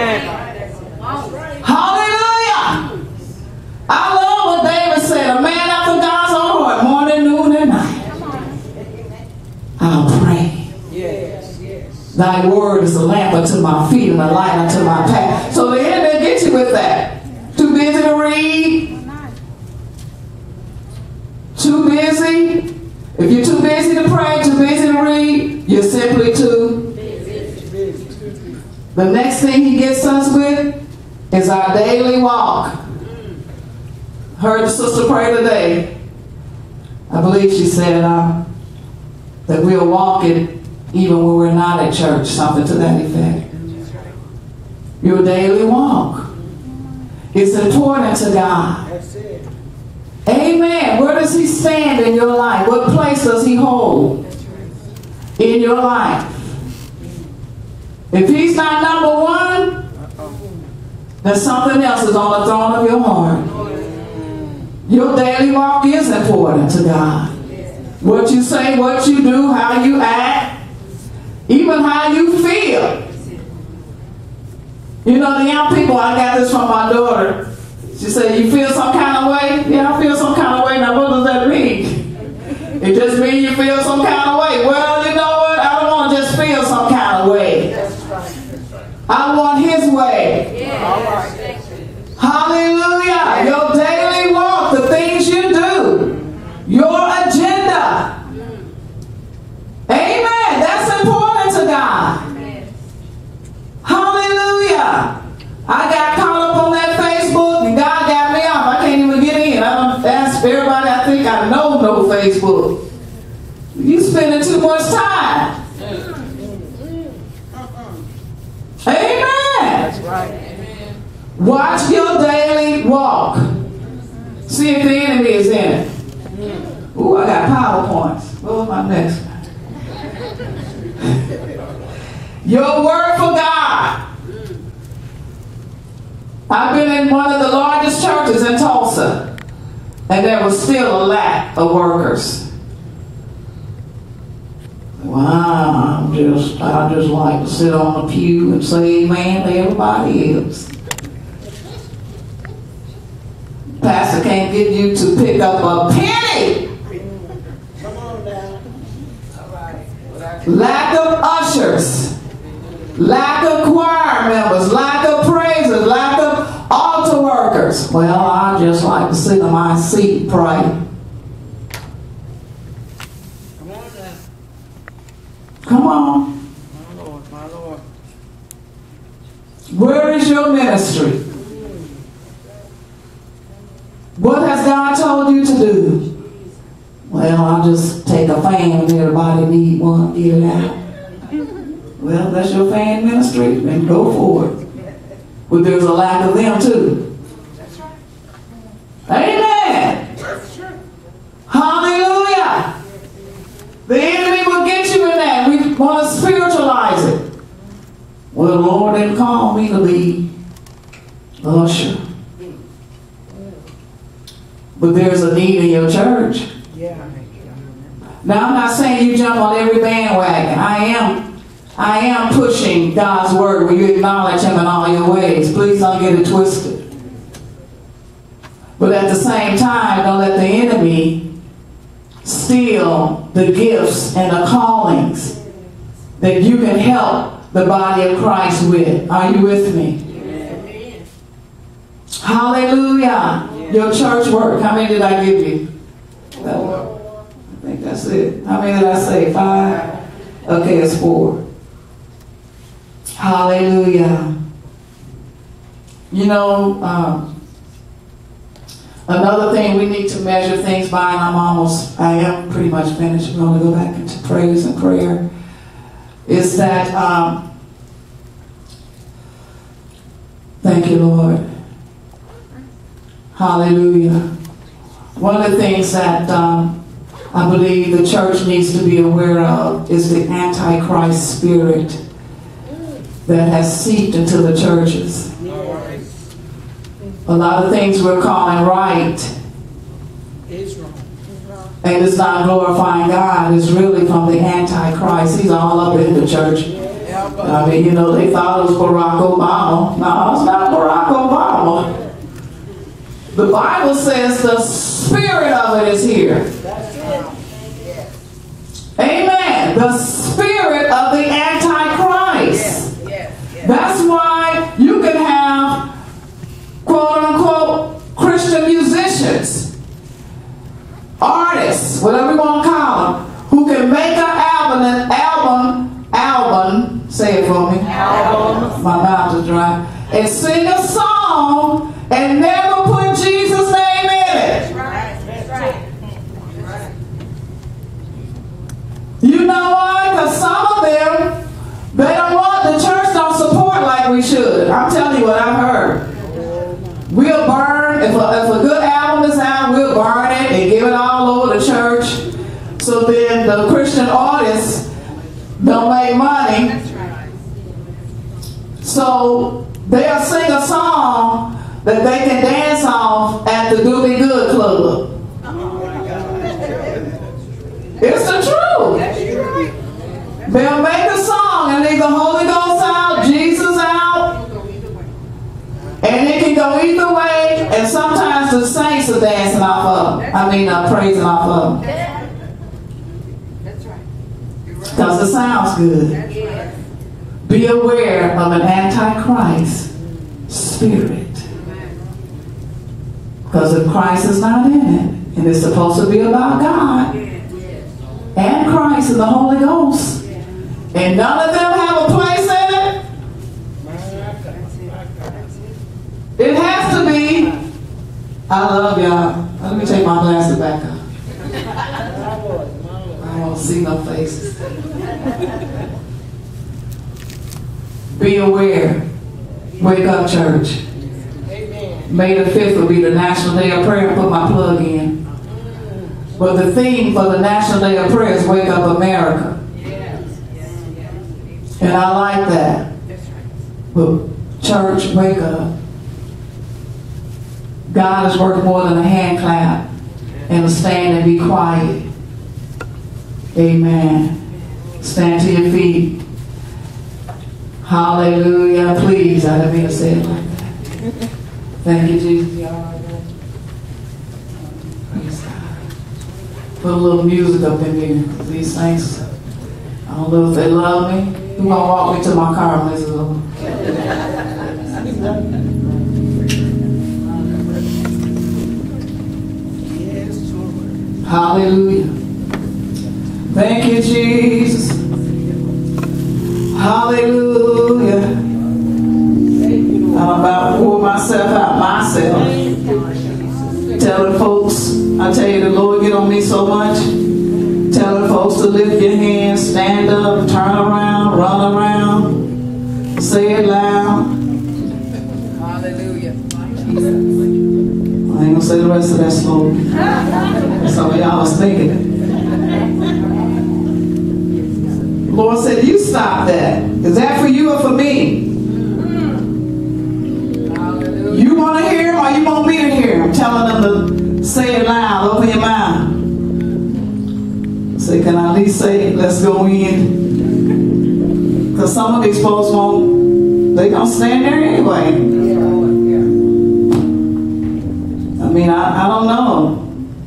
Hallelujah. I love what David said, a man after God's own heart, morning, noon, and night. I'll pray. Yes, yes. Thy word is a lamp unto my feet and a light unto my path. So the enemy gets you with that. Too busy to read. Too busy. If you're too busy to pray, too busy to read, you're simply too busy. The next thing he gets us with is our daily walk. Heard the sister pray today. I believe she said uh, that we'll walk it even when we're not at church, something to that effect. Your daily walk. It's important to God. That's it. Amen. Where does he stand in your life? What place does he hold in your life? If he's not number one, then something else is on the throne of your heart. Your daily walk is important to God. What you say, what you do, how you act, even how you feel. You know, the young people, I got this from my daughter. She said, you feel some kind of way? Yeah, I feel some kind of way. Now, what does that mean? It just means you feel some kind of way. Well, you know what? I don't want to just feel some kind of way. I want his way. All right. Hallelujah. Your daily walk, the things you do, your agenda. Amen. That's important to God. Hallelujah. I got caught up on that Facebook and God got me off. I can't even get in. I don't ask everybody I think I know want no Facebook. You spending too much time. Amen. That's right. It. Watch your daily walk. See if the enemy is in it. Ooh, I got PowerPoints. What was my next one? Your word for God. I've been in one of the largest churches in Tulsa, and there was still a lack of workers. Wow, I'm just, I just like to sit on the pew and say amen to everybody else. Pastor can't get you to pick up a penny. Come on now. All right. Lack of ushers, lack of choir members, lack of praisers, lack of altar workers. Well, I just like to sit in my seat and pray. Come on now. Come on. My Lord, my Lord. Where is your ministry? What has God told you to do? Well, I'll just take a fan and everybody need one, get it out. Well, that's your fan ministry, then go for it. But there's a lack of them too. That's right. Amen. That's true. Hallelujah. The enemy will get you in that. We want to spiritualize it. Well, the Lord didn't call me to be a usher. But there's a need in your church. Yeah. Now, I'm not saying you jump on every bandwagon. I am, I am pushing God's word where you acknowledge Him in all your ways. Please don't get it twisted. But at the same time, don't let the enemy steal the gifts and the callings that you can help the body of Christ with. Are you with me? Amen. Hallelujah. Your church work. How many did I give you? Well, I think that's it. How many did I say? Five? Okay, it's four. Hallelujah. You know, um, another thing we need to measure things by, and I'm almost, I am pretty much finished. We're going to go back into praise and prayer, is that, um, thank you, Lord. Hallelujah. One of the things that um, I believe the church needs to be aware of is the Antichrist spirit that has seeped into the churches. A lot of things we're calling right, It's wrong. and it's not glorifying God. It's really from the Antichrist. He's all up in the church. I mean, you know, they thought it was Barack Obama. No, it's not Barack Obama. The Bible says the spirit of it is here. That's it. Amen. The spirit of the Antichrist. Yes, yes. That's why you can have quote unquote Christian musicians, artists, whatever you want to call them, who can make an album, an album, album, say it for me. Album. My mouth is dry. And sing a song and never put Jesus' name in it. Right. That's right. Right. You know why? Because some of them, they don't want, the church don't support like we should. I'm telling you what I've heard. We'll burn, if a, if a good album is out, we'll burn it and give it all over the church. So then the Christian artists don't make money. That's right. So they'll sing a song that they can dance off at the Doobie Good Club. It's the truth. That's true. They'll make a song and leave the Holy Ghost out, Jesus out, and it can go either way. And sometimes the saints are dancing off of them. I mean, uh, praising off of them. That's right. Because it sounds good. Yes. Be aware of an Antichrist spirit. Because if Christ is not in it, and it's supposed to be about God and Christ and the Holy Ghost, and none of them have a place in it, it has to be. I love y'all. Let me take my glasses back up. I don't see no faces. Be aware. Wake up, church. May the fifth will be the National Day of Prayer. Put my plug in. But the theme for the National Day of Prayer is Wake Up America. And I like that. But church, wake up. God is worth more than a hand clap and a stand and be quiet. Amen. Stand to your feet. Hallelujah. Please, I didn't mean to say it like that. Thank you, Jesus. Praise God. Put a little music up in here. These saints, I don't know if they love me. Who gonna walk me to my car and listen to them? Hallelujah. Thank you, Jesus. Hallelujah. I'm about to pour myself out myself. Telling folks, I tell you, the Lord get on me so much. Telling folks to lift your hands, stand up, turn around, run around, say it loud. Hallelujah. I ain't gonna say the rest of that slowly. Some of y'all was thinking it. Lord said, you stop that. Is that for you or for me? Hallelujah. You want to hear him or you want me to hear him? Telling them to say it loud, open your mouth. Say, can I at least say it? Let's go in. Because some of these folks won't, they gonna stand there anyway. I mean, I, I don't know.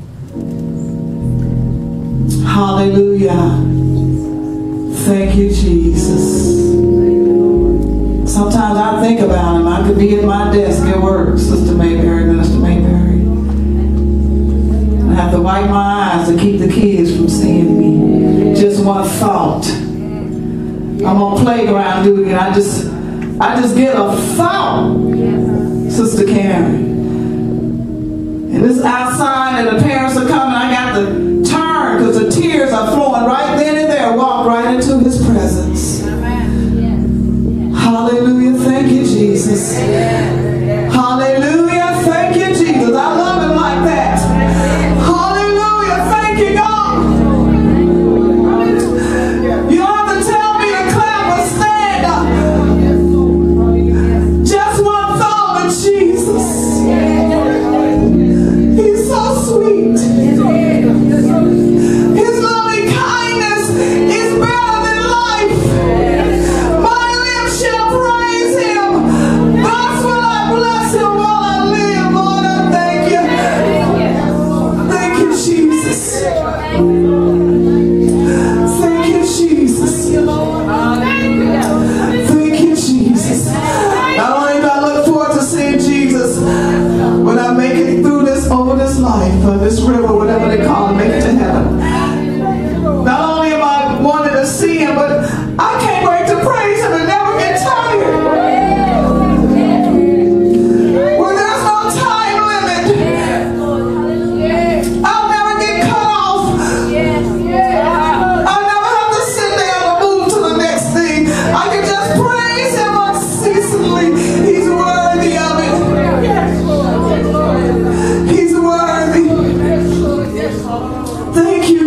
Hallelujah. Thank you, Jesus. Sometimes I think about him. I could be at my desk at work, Sister Mayberry, Minister Mayberry. I have to wipe my eyes to keep the kids from seeing me. Just one thought. I'm on playground duty and I just, I just get a thought, Sister Karen. And it's outside and the parents are coming. I got to turn because the tears are flowing right then and there. Walk right into his presence. Hallelujah. Thank you, Jesus. Hallelujah. Thank you, Jesus. I love him like that. Hallelujah. Thank you, God. You don't have to tell me to clap or stand up. Just one thought of Jesus. He's so sweet. His loving kindness is better than life. My lips shall praise him. Thus will I bless him while I live. Lord, I thank you. Thank you, Jesus. Thank you, Jesus. Thank you, Jesus. Not only do I look forward to seeing Jesus, when I make it through this, over this life, or this river, whatever they call it, make it to heaven. Not only am I wanting to see him, but I can't wait to praise him and never get tired. Well, there's no time limit. I'll never get cut off. I'll never have to sit there and move to the next thing. I can just praise him unceasingly. He's worthy of it. He's worthy. Thank you,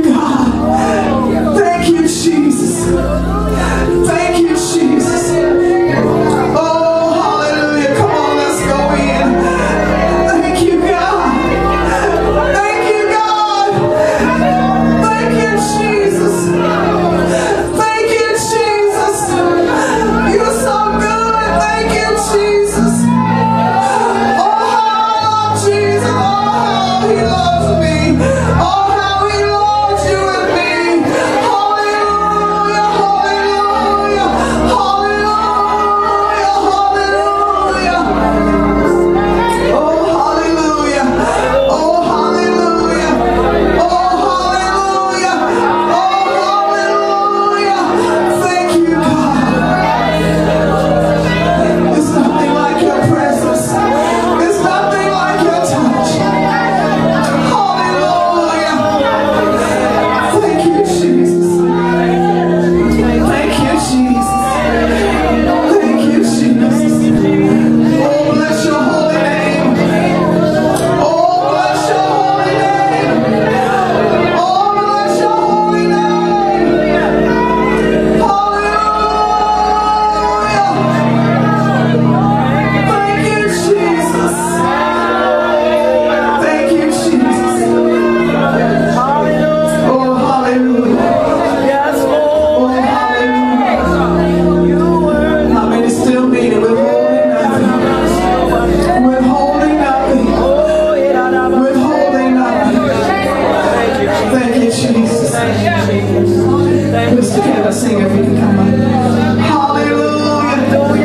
Mister Canada singer, if you can come on. Hallelujah.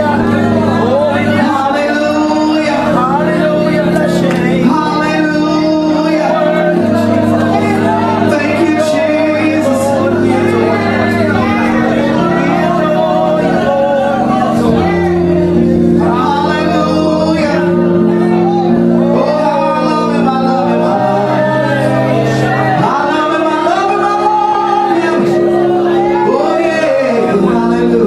Hallelujah. Hallelujah. Bless your name. Hallelujah. Thank you, Jesus. Hallelujah. Oh, I love him, I love him, I love him. I love him, I love him, I love him. Oh, yeah. Hallelujah.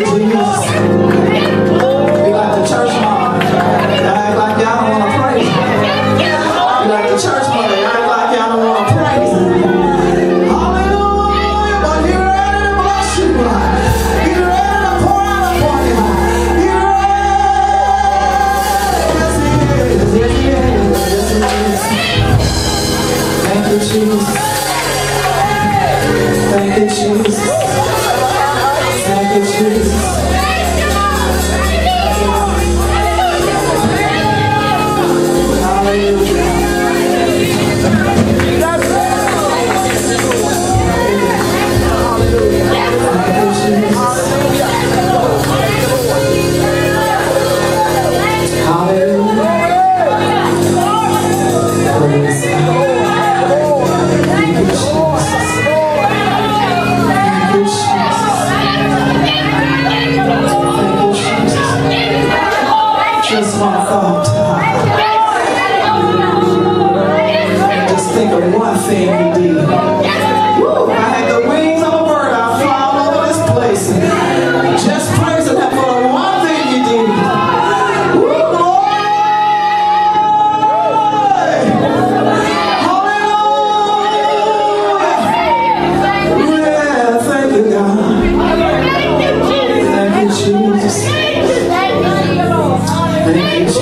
Jesus. Be like the church mom. Y'all act like y'all don't want to praise him. Be like the church mother. Y'all act like y'all don't want to praise him. Hallelujah. But he ready to bless you. He's ready to pour out upon you. He's ready. Yes, he is. Yes, he is. Yes, he is. Thank you, Jesus. Thank you, Jesus. Thank you, Jesus. Hallelujah. Just one thought. Just think of one thing you did. Woo, I had the wings of a bird. I fly all over this place. Just praising Him for the one thing you did. Woo, glory! Hallelujah! Yeah, thank you, God. Thank you, Jesus. Thank you, Jesus.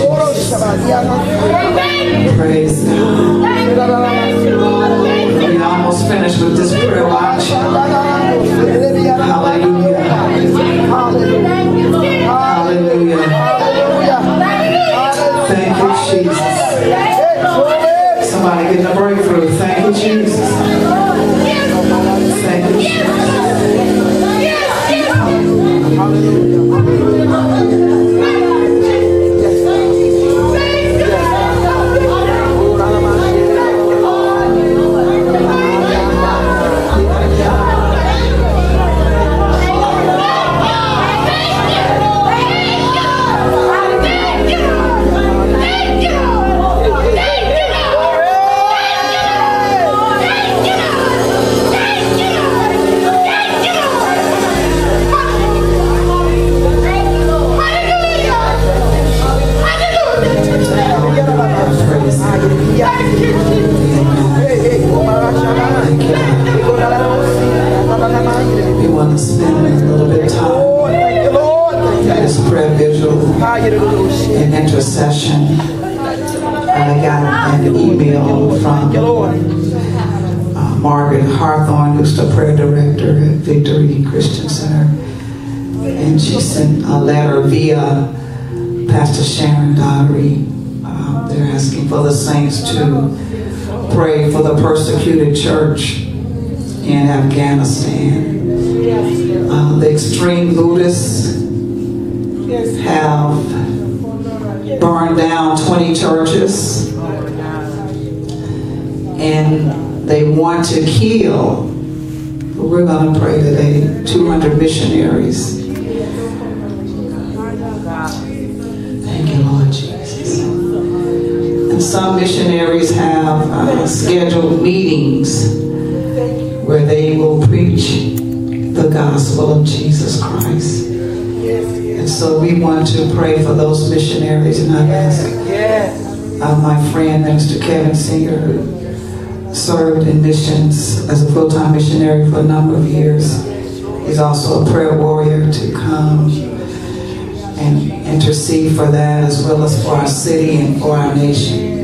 Praise God. We almost finished with this prayer watch. Hallelujah. Hallelujah. Thank you, Jesus. Somebody getting a breakthrough. Thank you, Jesus. Thank you, Jesus. We want to spend a little bit of time in this prayer vigil and intercession. I got an email from uh, Margaret Harthorne, who's the prayer director at Victory Christian Center. And she sent a letter via Pastor Sharon Daugherty. Uh, they're asking for the saints to pray for the persecuted church in Afghanistan. Uh, the extreme Buddhists have burned down twenty churches, and they want to kill, we're going to pray today, two hundred missionaries. Thank you, Lord Jesus. And some missionaries have uh, scheduled meetings where they will preach the gospel of Jesus Christ. And so we want to pray for those missionaries. And I've asked uh, my friend, Minister Kevin Singer, who served in missions as a full-time missionary for a number of years. He's also a prayer warrior, to come and intercede for that, as well as for our city and for our nation.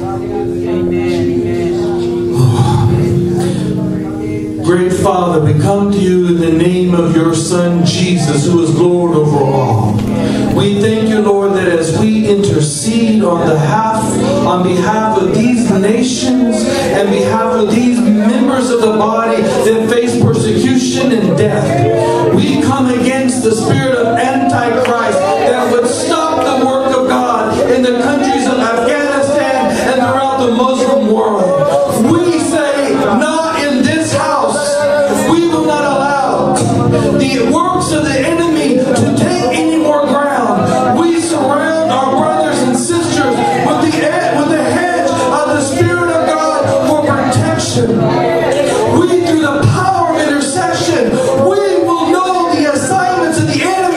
Great Father, we come to you in the name of your Son, Jesus, who is Lord over all. We thank you, Lord, that as we intercede on behalf, on behalf of these nations and behalf of these members of the body that face persecution and death, we come against the spirit of Antichrist that would stop the work of God in the countries of Afghanistan and throughout the Muslim world. We say, not in this house. We will not allow the works of the enemy to take any more ground. We surround our brothers and sisters with the, with the hedge of the Spirit of God for protection. We, through the power of intercession, we will know the assignments of the enemy.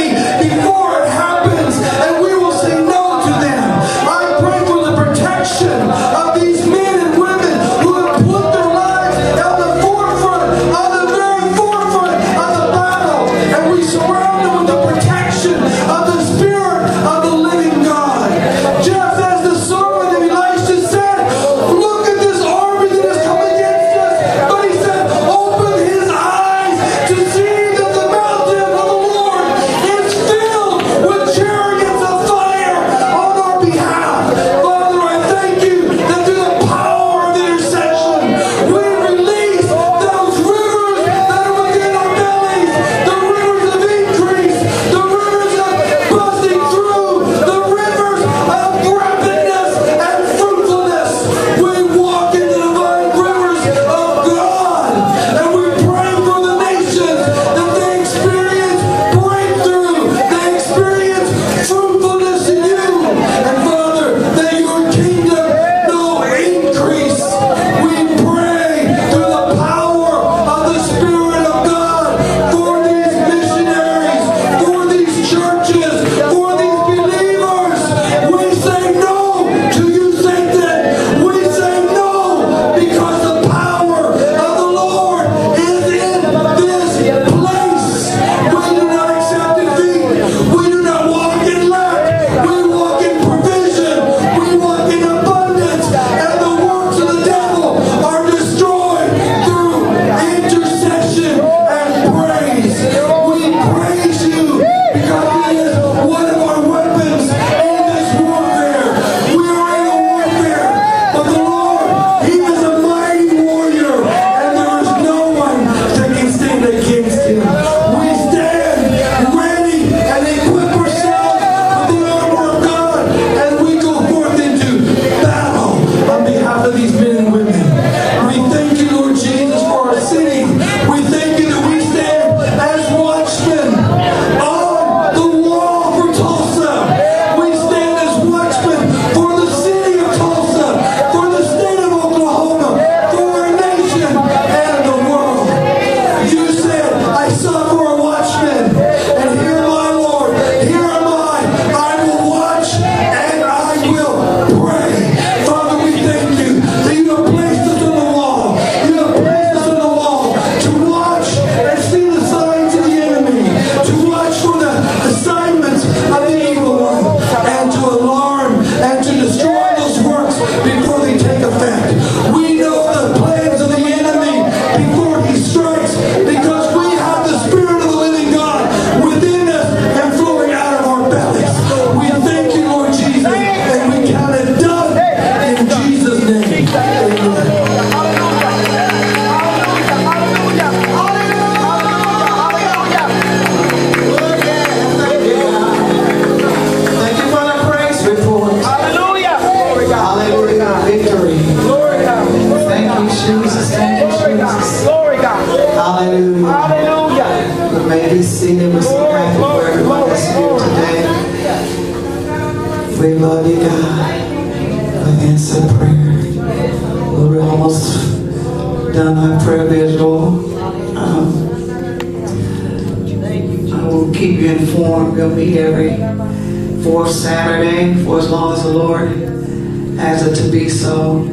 our prayer vigil. Um, I will keep you informed. We'll meet every fourth Saturday for as long as the Lord has it to be so.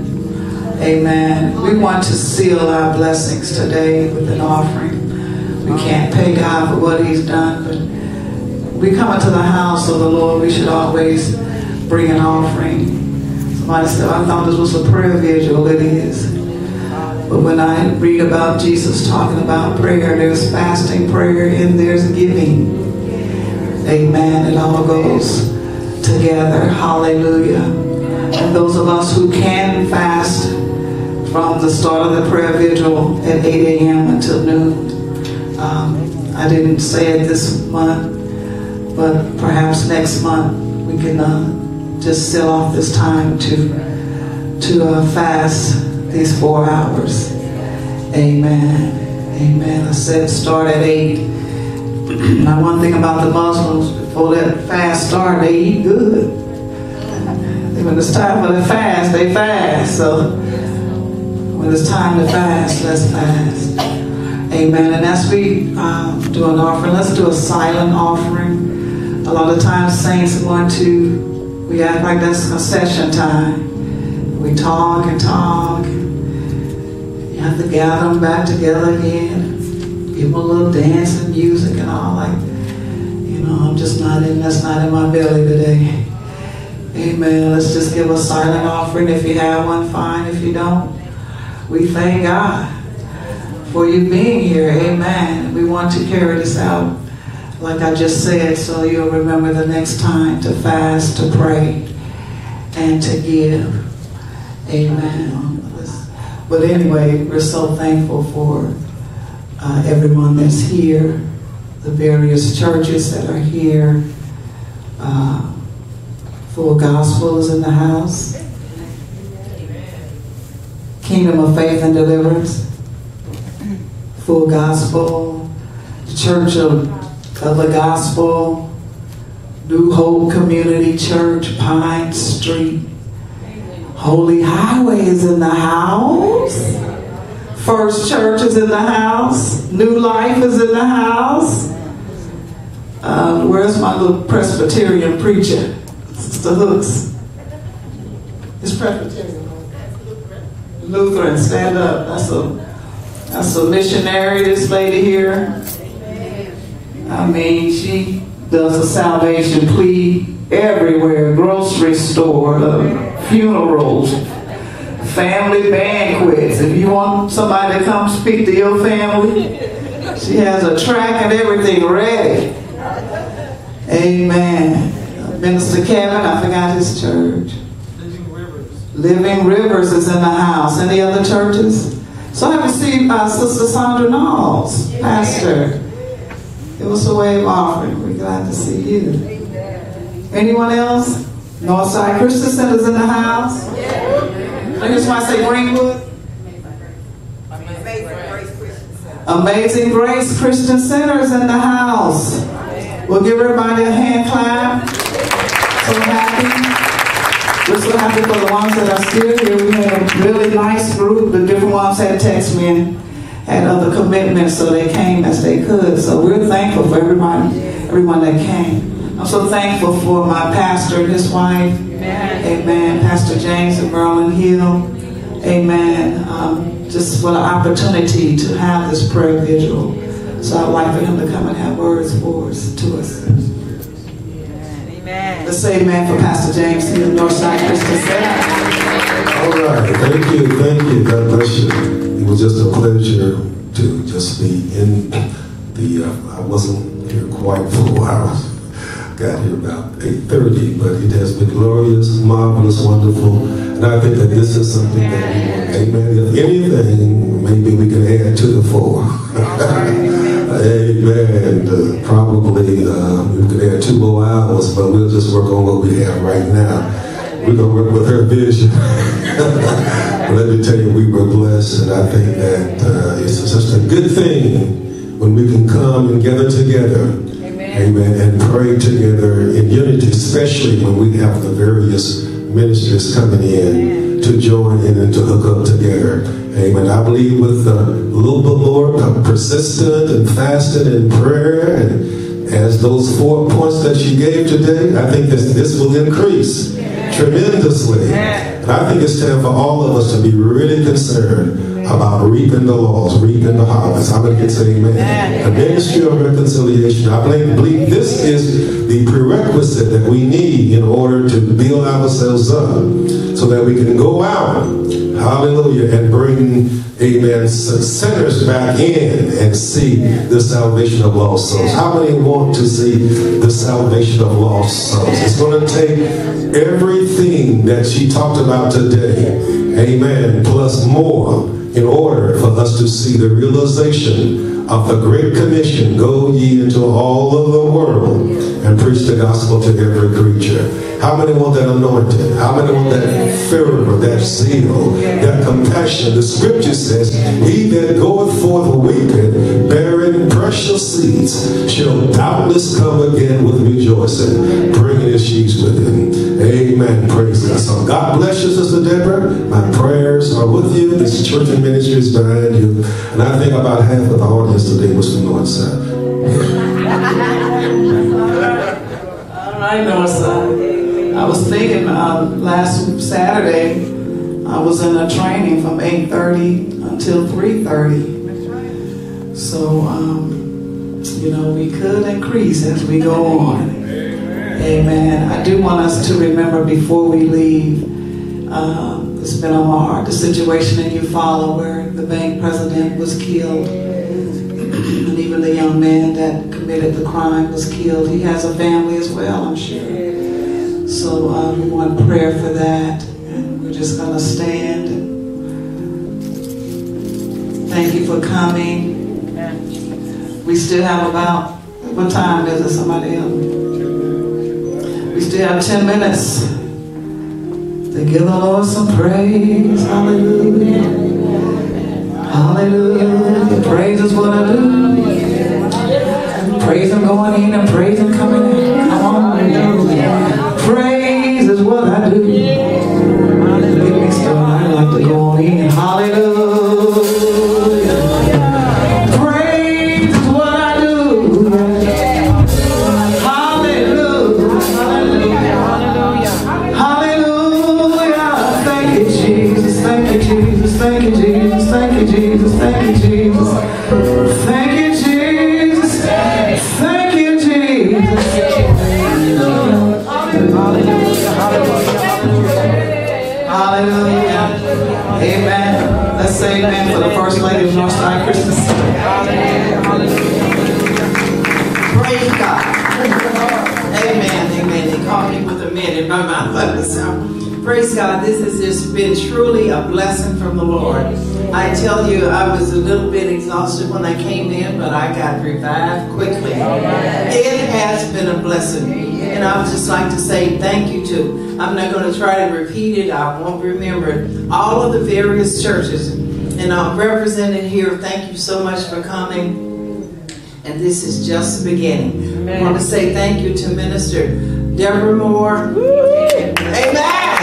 Amen. We want to seal our blessings today with an offering. We can't pay God for what He's done, but we come into the house of the Lord, we should always bring an offering. Somebody said, I thought this was a prayer vigil. It is. But when I read about Jesus talking about prayer, there's fasting prayer and there's giving. Amen. It all goes together. Hallelujah. And those of us who can fast from the start of the prayer vigil at eight a.m. until noon. Um, I didn't say it this month, but perhaps next month we can uh, just seal off this time to to uh, fast these four hours. Amen. Amen. I said start at eight. Now one thing about the Muslims, before that fast starts, they eat good. When it's time for the fast, they fast. So when it's time to fast, let's fast. Amen. And as we um, do an offering, let's do a silent offering. A lot of times saints want to, we act like that's a session time. We talk and talk. You have to gather them back together again. Give them a little dance and music and all. Like, you know, I'm just not in, that's not in my belly today. Amen. Let's just give a silent offering. If you have one, fine. If you don't, we thank God for you being here. Amen. We want to carry this out, like I just said, so you'll remember the next time to fast, to pray, and to give. Amen. But anyway, we're so thankful for uh, everyone that's here, the various churches that are here. Uh, Full Gospel is in the house. Kingdom of Faith and Deliverance. Full Gospel. The Church of, of the Gospel. New Hope Community Church, Pine Street. Holy Highway is in the house. First Church is in the house. New Life is in the house. Uh, where's my little Presbyterian preacher? Sister Hooks. It's Presbyterian. Lutheran, stand up. That's a that's a missionary, this lady here. I mean, she does a salvation plea everywhere. Grocery store, uh, funerals, family banquets. If you want somebody to come speak to your family, she has a track and everything ready. Amen. Minister Kevin, I forgot his church. Living Rivers. Living Rivers is in the house. Any other churches? So I received uh, Sister Sandra Knowles, pastor. It was a wave offering. We're glad to see you. Anyone else? Northside Christian Center is in the house. I just want to say Greenwood. Amazing Grace Christian Center is in the house. We'll give everybody a hand clap. So happy. We're so happy for the ones that are still here. We had a really nice group. The different ones had text me and had other commitments, so they came as they could. So we're thankful for everybody, everyone that came. I'm so thankful for my pastor and his wife. Amen. Amen. Pastor James and Merlin Hill. Amen. Um, just for the opportunity to have this prayer vigil. So I'd like for him to come and have words for us, to us. Amen. Let's say amen for Pastor James Hill, Northside Christian Center. All right. Thank you. Thank you. God bless you. It was just a pleasure to just be in the, uh, I wasn't here quite four hours. Got here about eight thirty, but it has been glorious, marvelous, wonderful. And I think that this is something that we want. Amen. If anything, maybe we can add to the four. Amen. Uh, probably uh, we could add two more hours, but we'll just work on what we have right now. We're going to work with her vision. Let me tell you, we were blessed, and I think that uh, it's such a good thing when we can come and gather together. Amen. And pray together in unity, especially when we have the various ministers coming in to join in and to hook up together. Amen. I believe with a little bit more persistent and fasting and prayer, and as those four points that she gave today, I think this, this will increase tremendously. And I think it's time for all of us to be really concerned about reaping the lost, reaping the harvest. How many can say amen? The ministry of reconciliation. I believe this is the prerequisite that we need in order to build ourselves up so that we can go out, hallelujah, and bring, amen, sinners back in and see the salvation of lost souls. How many want to see the salvation of lost souls? It's going to take everything that she talked about today, amen, plus more, in order for us to see the realization of the Great Commission, go ye into all of the world and preach the gospel to every creature. How many want that anointing? How many want that fervor, that zeal, that compassion? The scripture says, he that goeth forth weeping, bearing precious seeds, shall doubtless come again with rejoicing, bringing his sheaves with him. Amen. Praise God. So God bless you, Sister Deborah. My prayers are with you. This church and ministry is behind you. And I think about half of the audience today was from Northside. All right, Northside. I was thinking uh, last Saturday, I was in a training from eight thirty until three thirty. So, um, you know, we could increase as we go on. Amen. I do want us to remember before we leave, uh, it's been on my heart, the situation in Eufaula where the bank president was killed. And even the young man that committed the crime was killed. He has a family as well, I'm sure. So uh, we want prayer for that. And we're just going to stand. Thank you for coming. We still have about, what time is it? Somebody else? We still have ten minutes to give the Lord some praise. Hallelujah. Hallelujah. Praise is what I do. Praise Him going in and praise Him coming in. Come on. Praise is what I do. Hallelujah. I like to go on in. Hallelujah. Praise is what I do. Hallelujah. Hallelujah. Hallelujah. Thank you, Jesus. Thank you, Jesus. Thank you, Jesus. Thank you, Jesus. Thank you, Jesus. Thank you, Jesus. Thank you, Jesus. Hallelujah. Amen. Let's say amen for the First Lady of Northside Christian Center. Praise God. Amen. Amen. They called me with a minute in my mouth. So, praise God. This has just been truly a blessing from the Lord. I tell you, I was a little bit exhausted when I came in, but I got revived quickly. It has been a blessing. And I would just like to say thank you to, I'm not going to try to repeat it, I won't remember it, all of the various churches. And I'm represented here. Thank you so much for coming. And this is just the beginning. Amen. I want to say thank you to Minister Deborah Moore. Amen. Amen.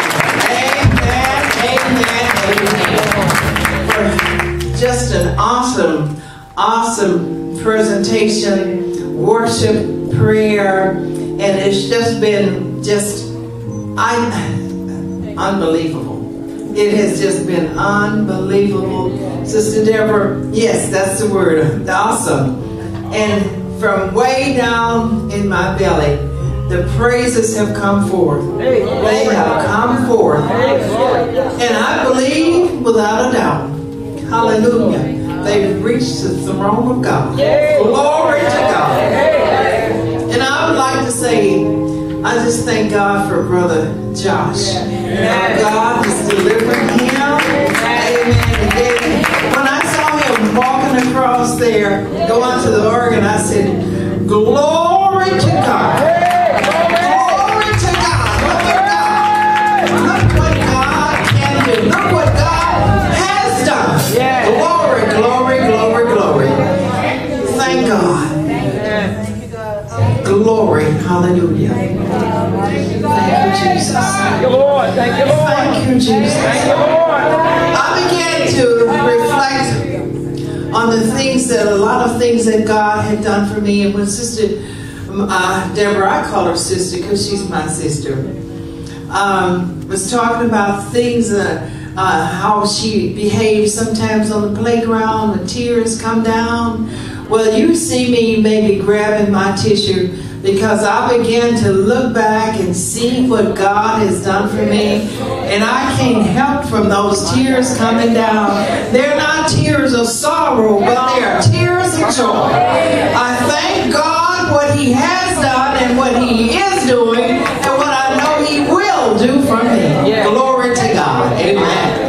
Amen. Amen. For just an awesome, awesome presentation, worship, prayer. And it's just been just I, unbelievable. It has just been unbelievable. Sister Deborah, yes, that's the word, awesome. And from way down in my belly, the praises have come forth. They have come forth. And I believe without a doubt, hallelujah, they've reached the throne of God. Glory to God. And I would like to say, I just thank God for Brother Josh. And God is delivering him. Amen. When I saw him walking across there, going to the organ, I said, glory to God. Glory to God. Look at God. Look what God can do. Look what God has done. Glory, glory, glory, glory. Thank God. Glory. glory. Hallelujah. Thank you, Jesus. Thank you, Lord. Thank you, Lord. Thank you, Jesus. Thank you, Lord. I began to reflect on the things that, a lot of things that God had done for me. And when Sister uh, Deborah, I call her sister because she's my sister, um, was talking about things, uh, uh, how she behaves sometimes on the playground, the tears come down. Well, you see me maybe grabbing my tissue because I began to look back and see what God has done for me. And I can't help from those tears coming down. They're not tears of sorrow, but they are tears of joy. I thank God what He has done and what He is doing and what I know He will do for me. Glory to God. Amen.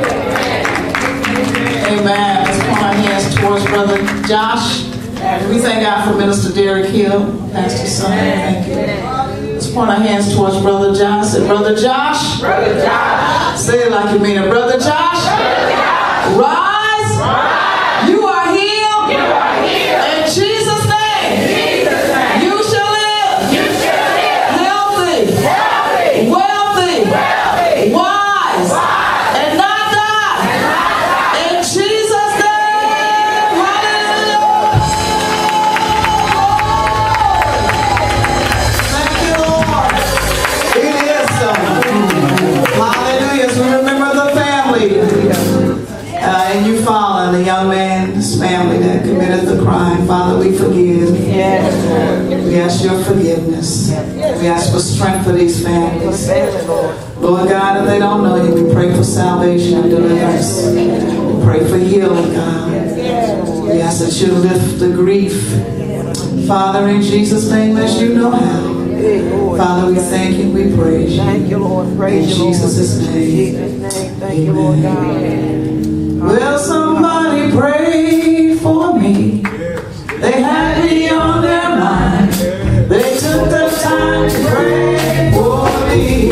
Amen. Let's point our hands towards Brother Josh. We thank God for Minister Derek Hill, Pastor Son. Thank you. Let's point our hands towards Brother Josh. Say, Brother Josh. Brother Josh. Say it like you mean it. Brother Josh. Brother Josh. Rise. Rise. You are healed. You are healed. In Jesus' name. In Jesus' name. You shall live. You shall live. Healthy. Healthy. Wealthy. Wealthy. Wise. Wise. And not die. And not die. In Jesus' name. Hallelujah. Thank you, Lord. It is so. Hallelujah. So remember the family. Uh, and you fallen, the young man's family that committed the crime. Father, we forgive. We ask your forgiveness. We ask for strength for these families. Lord God, if they don't know you, we pray for salvation and deliverance. We pray for healing, God. We ask that you lift the grief. Father, in Jesus' name, as you know how. Father, we thank you, we praise you. Thank you, Lord. Praise In you, Lord. Jesus' name. In Jesus' name. Thank you, Lord God. Will somebody pray for me? They had me on their mind. They took the time to pray for me.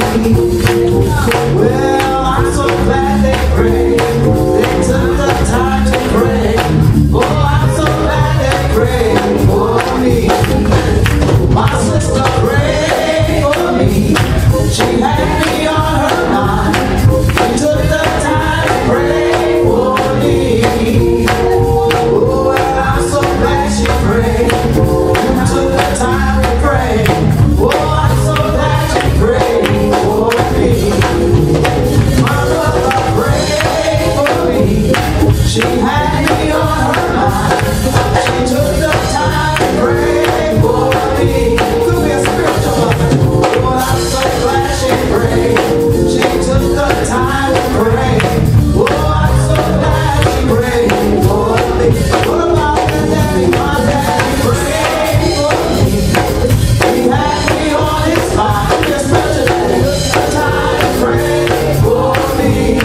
Well, I'm so glad they prayed. They took the time to pray. Oh, I'm so glad they prayed for me. My sister prayed for me. She had me on her mind. She took the time to pray for me. Oh, well, I'm so glad she prayed. You took the time to pray. Oh, I'm so glad she prayed for me. My mother prayed for me. She had me on her mind. She took the time to pray for me. Could be a spiritual mother. Oh, I'm so glad she prayed. She took the time to pray. Oh, I'm so glad she prayed for me. What about the daddy? My daddy prayed for me. He had me on his mind. Just such a daddy. The time to pray for me.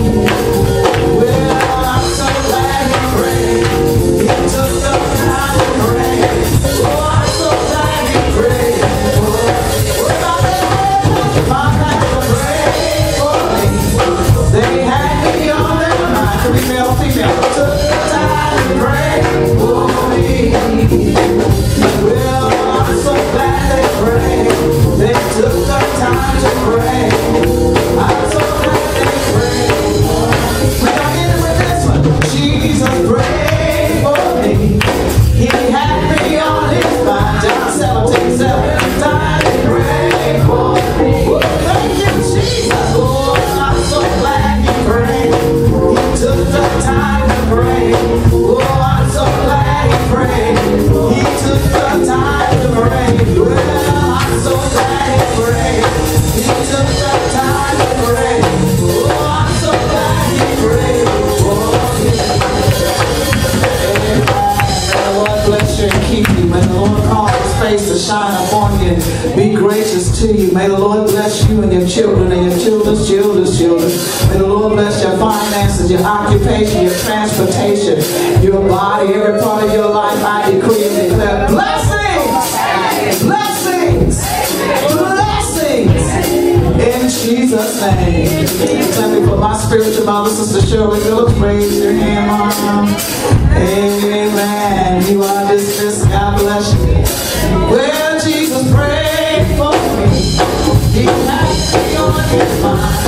Well, I'm so glad he prayed. He took the time to pray. Oh, I'm so glad he prayed for me. What about the daddy? My daddy prayed for me. They had me on their mind. Could be male, female. Took the time to pray for me. Well, I'm so glad they prayed. They took the time to pray. I'm so glad they prayed. We got in with this one. Jesus prayed for me. He had me on his mind. John seventeen, seven. Time to pray for me. Thank you, Jesus. Oh, I'm so glad he prayed. He took the time to pray. Oh, I'm so glad he prayed. He took the time to pray. Well, I'm so glad he prayed. He took the time to pray. Oh, I'm so glad he prayed for me. Amen. May the Lord bless you and keep you. May the Lord cause his face to shine upon you and be gracious to you. May the Lord bless you and your children and your children's children's children. May the Lord bless your finances, your occupation, your transportation, your body, every part of your life. I decree and declare blessings, blessings, blessings in Jesus' name. Let me put my spiritual mother, Sister Shirley Phillips, raise your hand, Mom. Amen. You are dismissed. God bless you. Well, Jesus prayed for me. He had me on his mind.